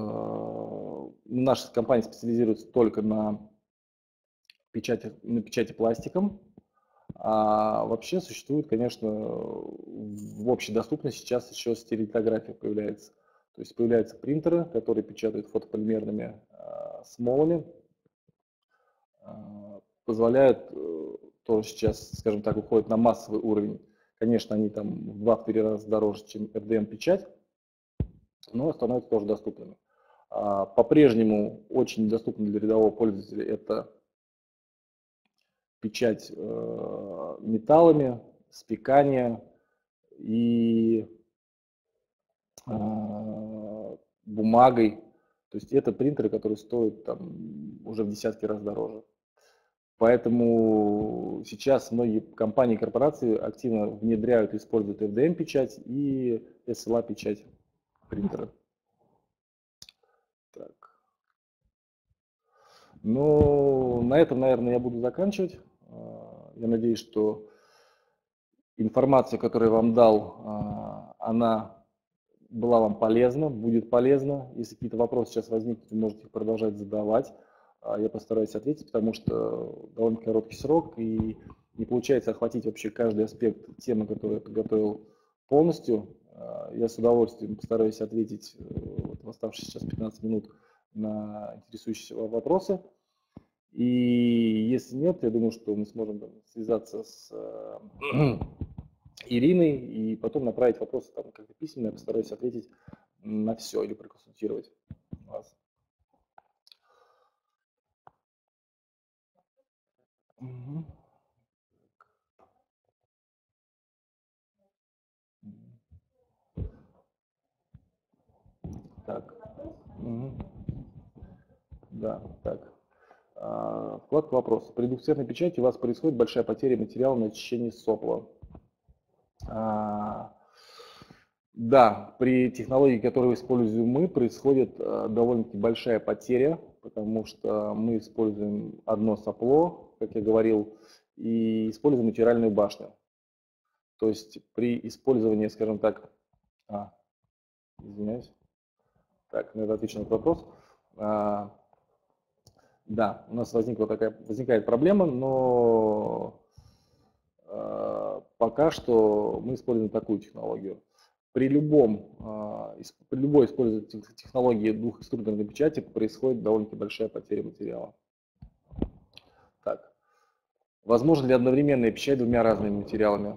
наша компания специализируется только на печати, на печати пластиком. А вообще существует, конечно, в общей доступности сейчас еще стереолитография появляется. То есть появляются принтеры, которые печатают фотополимерными а, смолами, а, позволяют, э, тоже сейчас, скажем так, уходят на массовый уровень. Конечно, они там в два-четыре раза дороже, чем эр дэ эм-печать, но становятся тоже доступными. А, по-прежнему очень доступно для рядового пользователя это печать э, металлами, спекание и э, бумагой. То есть это принтеры, которые стоят там, уже в десятки раз дороже. Поэтому сейчас многие компании и корпорации активно внедряют и используют эф дэ эм-печать и эс эл а-печать принтеры. Так. Ну, на этом, наверное, я буду заканчивать. Я надеюсь, что информация, которую я вам дал, она была вам полезна, будет полезна. Если какие-то вопросы сейчас возникнут, вы можете их продолжать задавать. Я постараюсь ответить, потому что довольно короткий срок, и не получается охватить вообще каждый аспект темы, которую я подготовил полностью. Я с удовольствием постараюсь ответить вот, в оставшиеся сейчас пятнадцать минут на интересующие вопросы. И если нет, я думаю, что мы сможем там, связаться с э, Ириной и потом направить вопросы там, как-то письменно. Я постараюсь ответить на все или проконсультировать вас. Угу. Так. Угу. Да, так. А, вкладка «Вопросы». При двухцветной печати у вас происходит большая потеря материала на очищении сопла. А, да, при технологии, которую используем мы, происходит а, довольно-таки большая потеря, потому что мы используем одно сопло, как я говорил, и используем материальную башню. То есть при использовании, скажем так, а, извиняюсь, так, надо отвечать на этот вопрос. А, да, у нас возникла такая, возникает проблема, но э, пока что мы используем такую технологию. При, любом, э, при любой использовании технологии двухэкструдерной печати происходит довольно-таки большая потеря материала. Так. Возможно ли одновременная печать двумя разными материалами?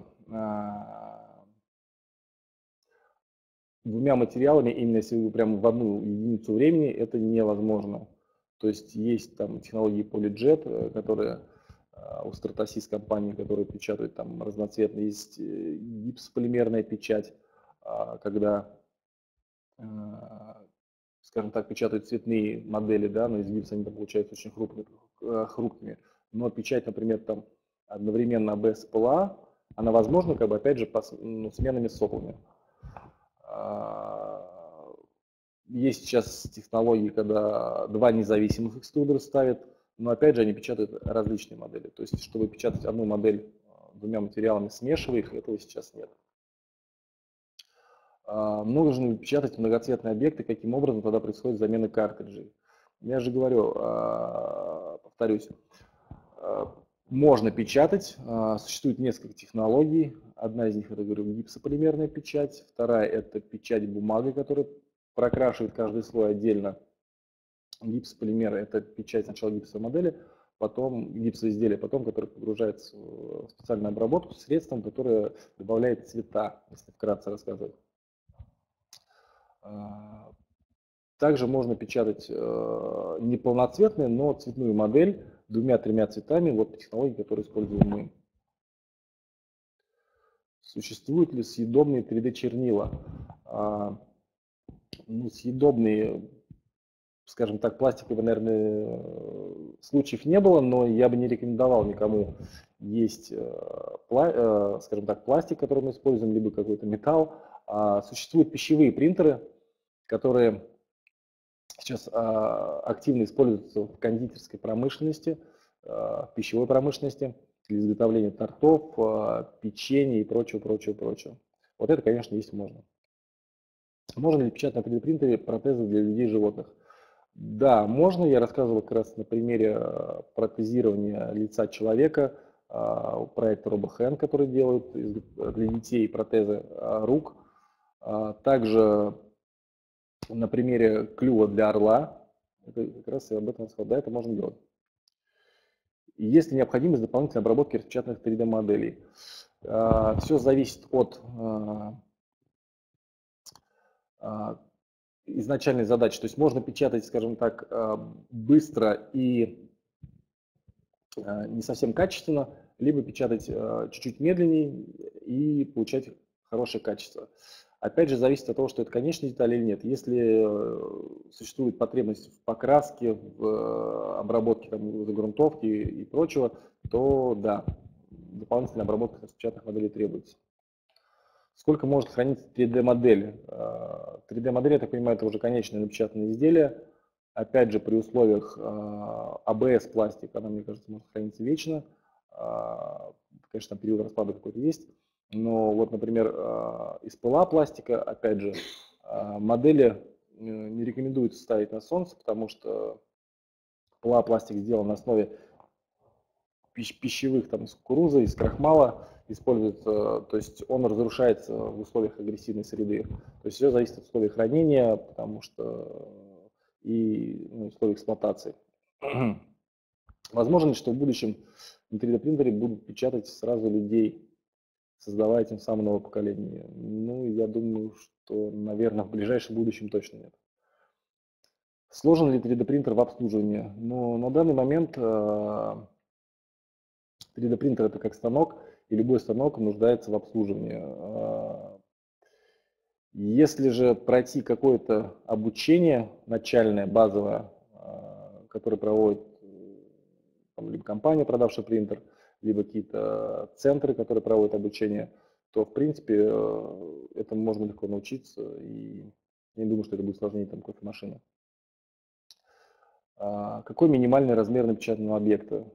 Двумя материалами, именно если вы прямо в одну единицу времени, это невозможно. То есть есть там технологии PolyJet, которые у Stratasys компании, которые печатают там разноцветные, есть гипсополимерная печать, когда, скажем так, печатают цветные модели, да, но из гипса они там получаются очень хрупкими, хрупкими. Но печать, например, там одновременно эй би эс и пи эл эй, она возможна, как бы, опять же, по, ну, сменными соплами. Есть сейчас технологии, когда два независимых экструдера ставят, но опять же они печатают различные модели. То есть, чтобы печатать одну модель двумя материалами, смешивая их, этого сейчас нет. Нужно печатать многоцветные объекты, каким образом тогда происходит замена картриджей. Я же говорю, повторюсь, можно печатать, существует несколько технологий. Одна из них, это, говорю, гипсополимерная печать, вторая это печать бумагой, которая прокрашивает каждый слой отдельно. Гипсополимеры это печать сначала гипсовой модели, потом гипсоизделия, потом которая погружается в специальную обработку средством, которое добавляет цвета, если вкратце рассказывать. Также можно печатать неполноцветную, но цветную модель двумя-тремя цветами, вот технологии, которые используем мы. Существуют ли съедобные три дэ чернила? А, ну, съедобные, скажем так, пластиковые, наверное, случаев не было, но я бы не рекомендовал никому есть, скажем так, пластик, который мы используем, либо какой-то металл. А, существуют пищевые принтеры, которые сейчас а, активно используются в кондитерской промышленности, а, в пищевой промышленности для изготовления тортов, а, печенья и прочего, прочего, прочего. Вот это, конечно, есть можно. Можно ли печатать на три дэ принтере протезы для людей и животных? Да, можно. Я рассказывал как раз на примере протезирования лица человека. проект RoboHand, который делают для детей протезы рук. Также на примере клюва для орла, это как раз я об этом сказал, да, это можно делать. Есть ли необходимость дополнительной обработки распечатанных три дэ моделей? Все зависит от изначальной задачи. То есть можно печатать, скажем так, быстро и не совсем качественно, либо печатать чуть-чуть медленнее и получать хорошее качество. Опять же, зависит от того, что это конечная деталь или нет. Если существует потребность в покраске, в обработке там, загрунтовки и прочего, то да, дополнительная обработка распечатанных моделей требуется. Сколько может храниться три дэ модель? три дэ модель, я так понимаю, это уже конечное напечатанное изделие. Опять же, при условиях а бэ эс пластик, она, мне кажется, может храниться вечно. Конечно, там период распада какой-то есть. Но вот, например, из пэ эл а пластика, опять же, модели не рекомендуется ставить на солнце, потому что пэ эл а пластик сделан на основе пищевых, там, из кукурузы, из крахмала используется, то есть он разрушается в условиях агрессивной среды. То есть все зависит от условий хранения, потому что и ну, условий эксплуатации. Возможно ли, что в будущем на три дэ принтере будут печатать сразу людей, создавая тем самым новое поколение? Ну, я думаю, что, наверное, в ближайшем будущем точно нет. Сложен ли три дэ принтер в обслуживании? Ну, на данный момент три дэ принтер это как станок, и любой станок нуждается в обслуживании. Если же пройти какое-то обучение начальное, базовое, которое проводит там, либо компания, продавшая принтер, либо какие-то центры, которые проводят обучение, то в принципе этому можно легко научиться, и я не думаю, что это будет сложнее там кофемашины. Какой минимальный размер напечатанного объекта?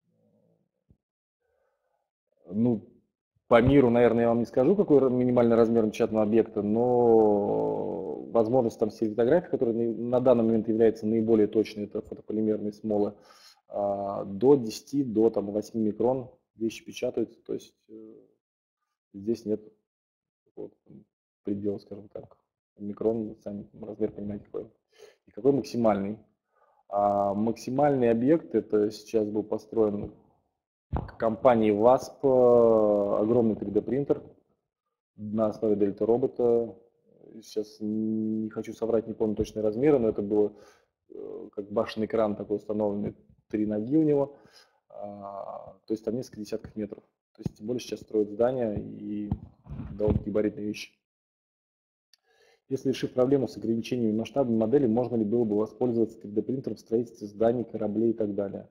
Ну, по миру, наверное, я вам не скажу, какой минимальный размер напечатанного объекта, но возможность там стереолитографии, которая на данный момент является наиболее точной, это фотополимерные смолы, до десяти, до там, восьми микрон вещи печатаются, то есть здесь нет вот, предела, скажем так. Микрон, сами размер понимаете какой. И какой максимальный? А максимальный объект, это сейчас был построен компанией васп, огромный три дэ принтер на основе Delta робота. Сейчас не хочу соврать, не помню точные размеры, но это было как башенный кран такой установленный, три ноги у него. То есть там несколько десятков метров. То есть тем более сейчас строят здания и довольно габаритные вещи. Если решив проблему с ограничениями масштабной модели, можно ли было бы воспользоваться три дэ принтером в строительстве зданий, кораблей и так далее?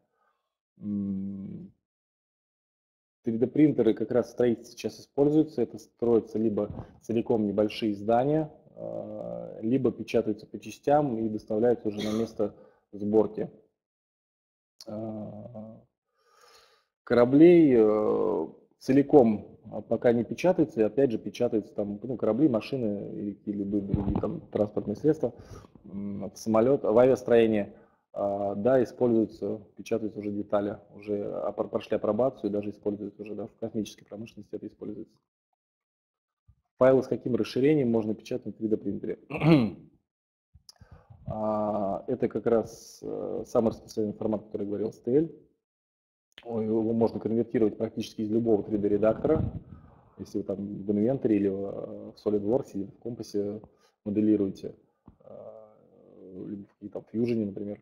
три дэ принтеры как раз в строительстве сейчас используются. Это строятся либо целиком небольшие здания, либо печатаются по частям и доставляются уже на место сборки. Кораблей целиком пока не печатаются, и опять же печатаются там ну, корабли, машины или какие-либо другие там транспортные средства, самолет, в авиастроении. Да, используются, печатаются уже детали, уже прошли апробацию и даже используются уже да, в космической промышленности это используется. Файлы с каким расширением можно печатать на три дэ принтере? Это как раз самый распространенный формат, который я говорил, эс ти эль. Его можно конвертировать практически из любого три дэ редактора. Если вы там в Inventor или в SolidWorks или в Компасе моделируете, либо в Fusion, например.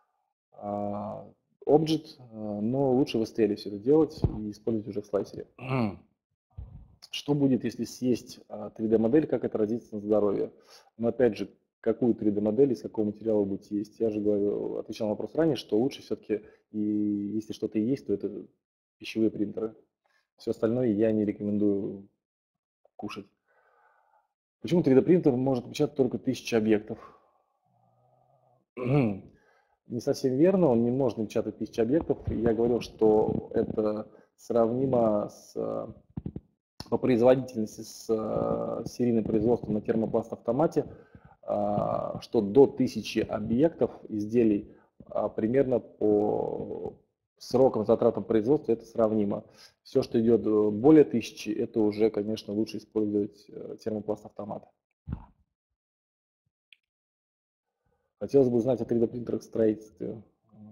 Objet, но лучше в эс ти эль все это делать и использовать уже в слайсере. Что будет, если съесть три дэ модель, как это отразится на здоровье? Но опять же, какую три дэ модель, из какого материала вы будете есть? Я же говорю, отвечал на вопрос ранее, что лучше все-таки, и если что-то и есть, то это пищевые принтеры. Все остальное я не рекомендую кушать. Почему три дэ принтер может печатать только тысячи объектов? Не совсем верно, он не может напечатать тысячи объектов. Я говорил, что это сравнимо с, по производительности с серийным производством на термопласт-автомате, что до тысячи объектов изделий примерно по сроком, затратам производства это сравнимо. Все, что идет более тысячи, это уже, конечно, лучше использовать термопласт автомат. Хотелось бы узнать о три дэ принтерах в строительстве.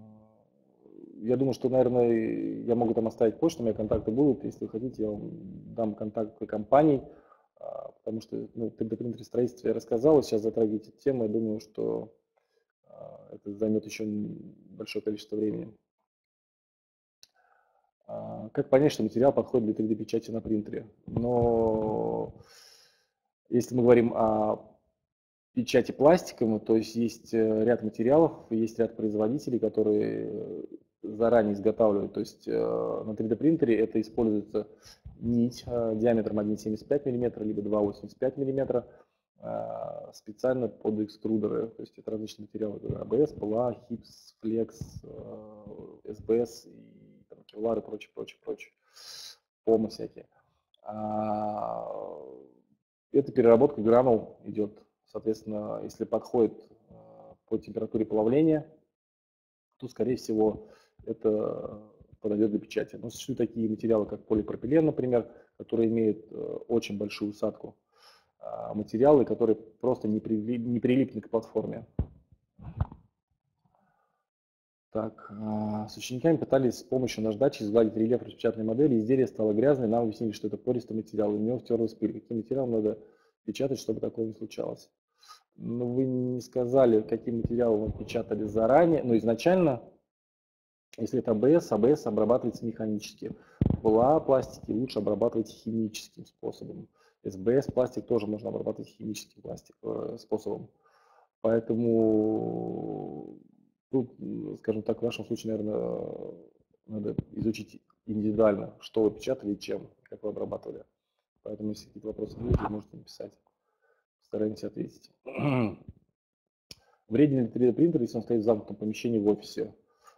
Я думаю, что, наверное, я могу там оставить почту, у меня контакты будут. Если вы хотите, я вам дам контакты компаний, потому что ну, три дэ принтеры в строительстве я рассказал, сейчас затрагивать эту тему, я думаю, что это займет еще большое количество времени. Как понять, что материал подходит для три дэ печати на принтере? Но если мы говорим о печати пластиковой, то есть есть ряд материалов, есть ряд производителей, которые заранее изготавливают. То есть на три дэ принтере это используется нить диаметром один целых семьдесят пять миллиметров, либо два целых восемьдесят пять миллиметров специально под экструдеры. То есть это различные материалы, а бэ эс, пэ эл а, хипс, флекс, эс бэ эс, и, там, кевлар и прочее, прочее, прочее. Помы всякие. Это переработка гранул идет. Соответственно, если подходит по температуре плавления, то, скорее всего, это подойдет для печати. Но существуют такие материалы, как полипропилен, например, которые имеют очень большую усадку. Материалы, которые просто не, при, не прилипнут к платформе. Так, с учениками пытались с помощью наждачи сгладить рельеф распечатанной модели, изделие стало грязным, нам объяснили, что это пористый материал, и у него стерлась пыль. Каким материалом надо печатать, чтобы такое не случалось? Ну, вы не сказали, каким материалом вы печатали заранее, но изначально, если это а бэ эс, а бэ эс обрабатывается механически. пэ эл а пластики лучше обрабатывать химическим способом. эс бэ эс пластик тоже можно обрабатывать химическим пластик, э, способом. Поэтому, тут, скажем так, в вашем случае, наверное, надо изучить индивидуально, что вы печатали и чем, как вы обрабатывали. Поэтому, если какие-то вопросы будут, вы можете написать. Постараемся ответить. Вреден ли три дэ принтер, если он стоит в замкнутом помещении в офисе?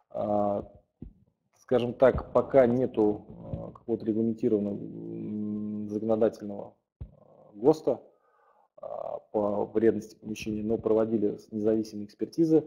Скажем так, пока нету какого-то регламентированного законодательного ГОСТа по вредности помещения, но проводили независимые экспертизы.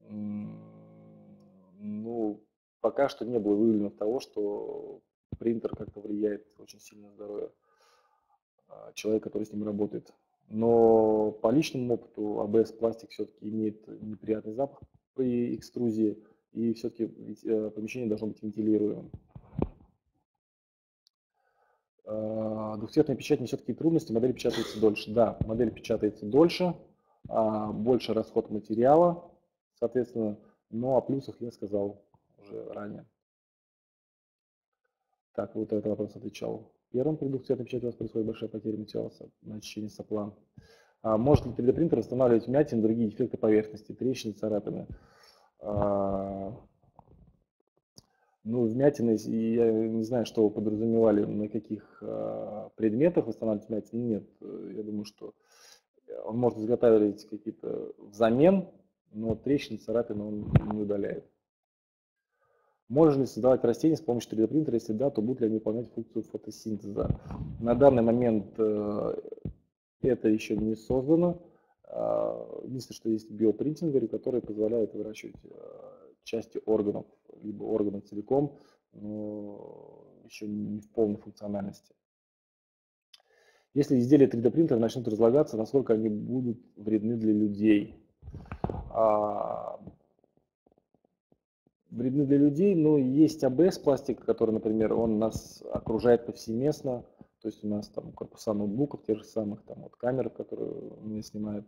Ну, пока что не было выявлено того, что принтер как-то влияет очень сильно на здоровье человека, который с ним работает. Но по личному опыту а бэ эс пластик все-таки имеет неприятный запах при экструзии, и все-таки помещение должно быть вентилируемым. Двухцветная печать несет какие трудности, модель печатается дольше. Да, модель печатается дольше, больше расход материала, соответственно, но о плюсах я сказал уже ранее. Так, вот этот вопрос отвечал. Первым при двухцветной печати у вас происходит большая потеря материала на очищение сопла. А может ли три дэ принтер восстанавливать вмятины, другие дефекты поверхности, трещины, царапины? А, ну, вмятины, я не знаю, что вы подразумевали, на каких а, предметах восстанавливать вмятины. Нет, я думаю, что он может изготавливать какие-то взамен, но трещины, царапины он не удаляет. Можно ли создавать растения с помощью три дэ принтера? Если да, то будут ли они выполнять функцию фотосинтеза? На данный момент это еще не создано. Единственное, что есть биопринтинг, который позволяет выращивать части органов, либо органы целиком, но еще не в полной функциональности. Если изделия три дэ принтера начнут разлагаться, насколько они будут вредны для людей? Вредны для людей, но есть а бэ эс пластик, который, например, он нас окружает повсеместно. То есть у нас там корпуса ноутбуков, тех же самых, там вот камеры, которые меня снимают,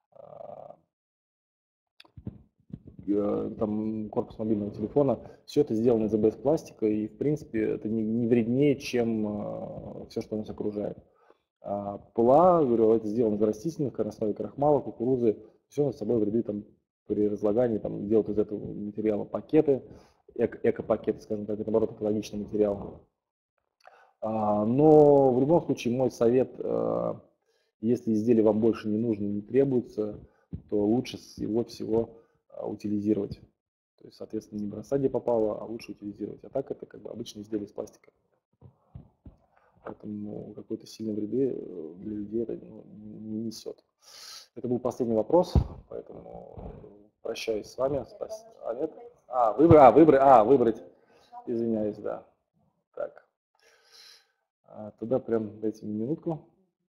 там корпус мобильного телефона. Все это сделано из а бэ эс пластика, и в принципе это не, не вреднее, чем все, что нас окружает. А пэ эл а, говорю, это сделано из растительных, на основе крахмала, кукурузы. Все на собой вреды там при разлагании, там делают из этого материала пакеты, эко-пакеты, скажем так, это наоборот экологичный материал. Но в любом случае мой совет, если изделие вам больше не нужно, не требуется, то лучше его всего утилизировать. То есть, соответственно, не бросать где попало, а лучше утилизировать. А так это как бы обычное изделие из пластика. Поэтому какой-то сильной вреды для людей это ну, не несет. Это был последний вопрос, поэтому прощаюсь с вами. Спасибо. А, нет? А, выбрать, а, выбрать, а, выбрать. Извиняюсь, да. Так. А, тогда прям дайте мне минутку.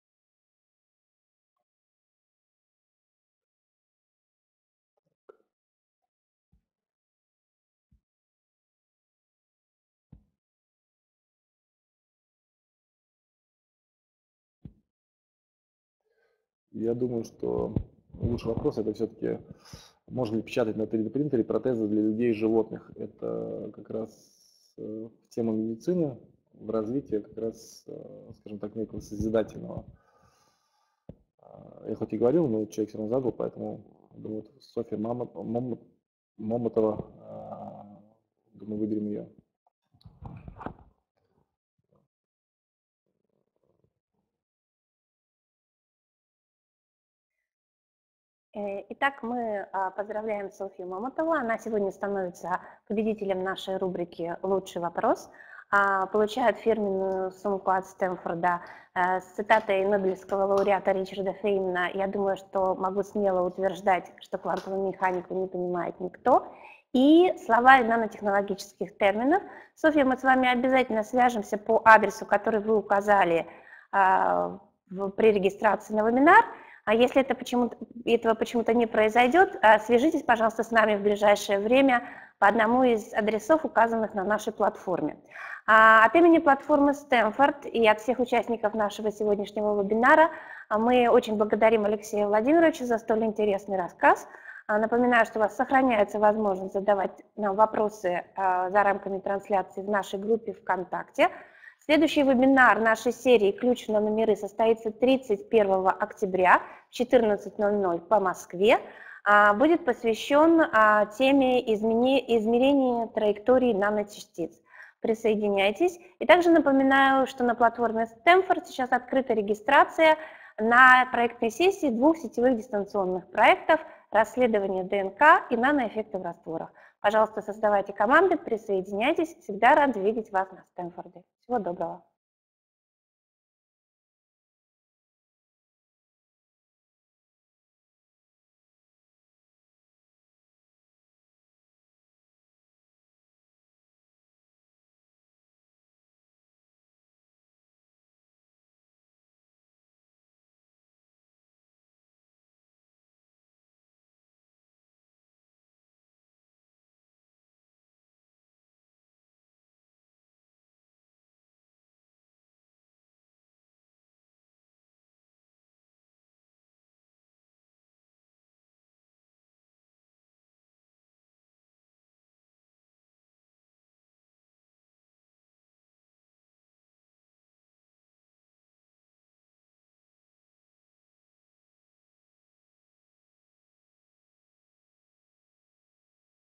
Я думаю, что лучший вопрос это все-таки, можно ли печатать на три дэ принтере протезы для людей и животных. Это как раз э, тема медицины в развитии как раз, э, скажем так, некого созидательного. Я хоть и говорил, но человек все равно задал, поэтому думаю, Софья Мамот, Мамот, Мамотова, думаю, выберем ее. Итак, мы поздравляем Софью Мамотову. Она сегодня становится победителем нашей рубрики «Лучший вопрос». Получает фирменную сумку от Стэнфорда с цитатой нобелевского лауреата Ричарда Фейнмана. Я думаю, что могу смело утверждать, что квантовую механику не понимает никто. И словарь нанотехнологических терминов. Софья, мы с вами обязательно свяжемся по адресу, который вы указали при регистрации на вебинар. А если это почему-то, этого почему-то не произойдет, свяжитесь, пожалуйста, с нами в ближайшее время по одному из адресов, указанных на нашей платформе. От имени платформы Стэнфорд и от всех участников нашего сегодняшнего вебинара мы очень благодарим Алексея Владимировича за столь интересный рассказ. Напоминаю, что у вас сохраняется возможность задавать нам вопросы за рамками трансляции в нашей группе ВКонтакте. Следующий вебинар нашей серии «Ключ на номеры» состоится тридцать первого октября в четырнадцать ноль ноль по Москве. Будет посвящен теме измерения траектории наночастиц. Присоединяйтесь. И также напоминаю, что на платформе Стэнфорд сейчас открыта регистрация на проектной сессии двух сетевых дистанционных проектов «Расследование ДНК» и «Наноэффекты в растворах». Пожалуйста, создавайте команды, присоединяйтесь. Всегда рад видеть вас на Стэнфорде. Всего доброго.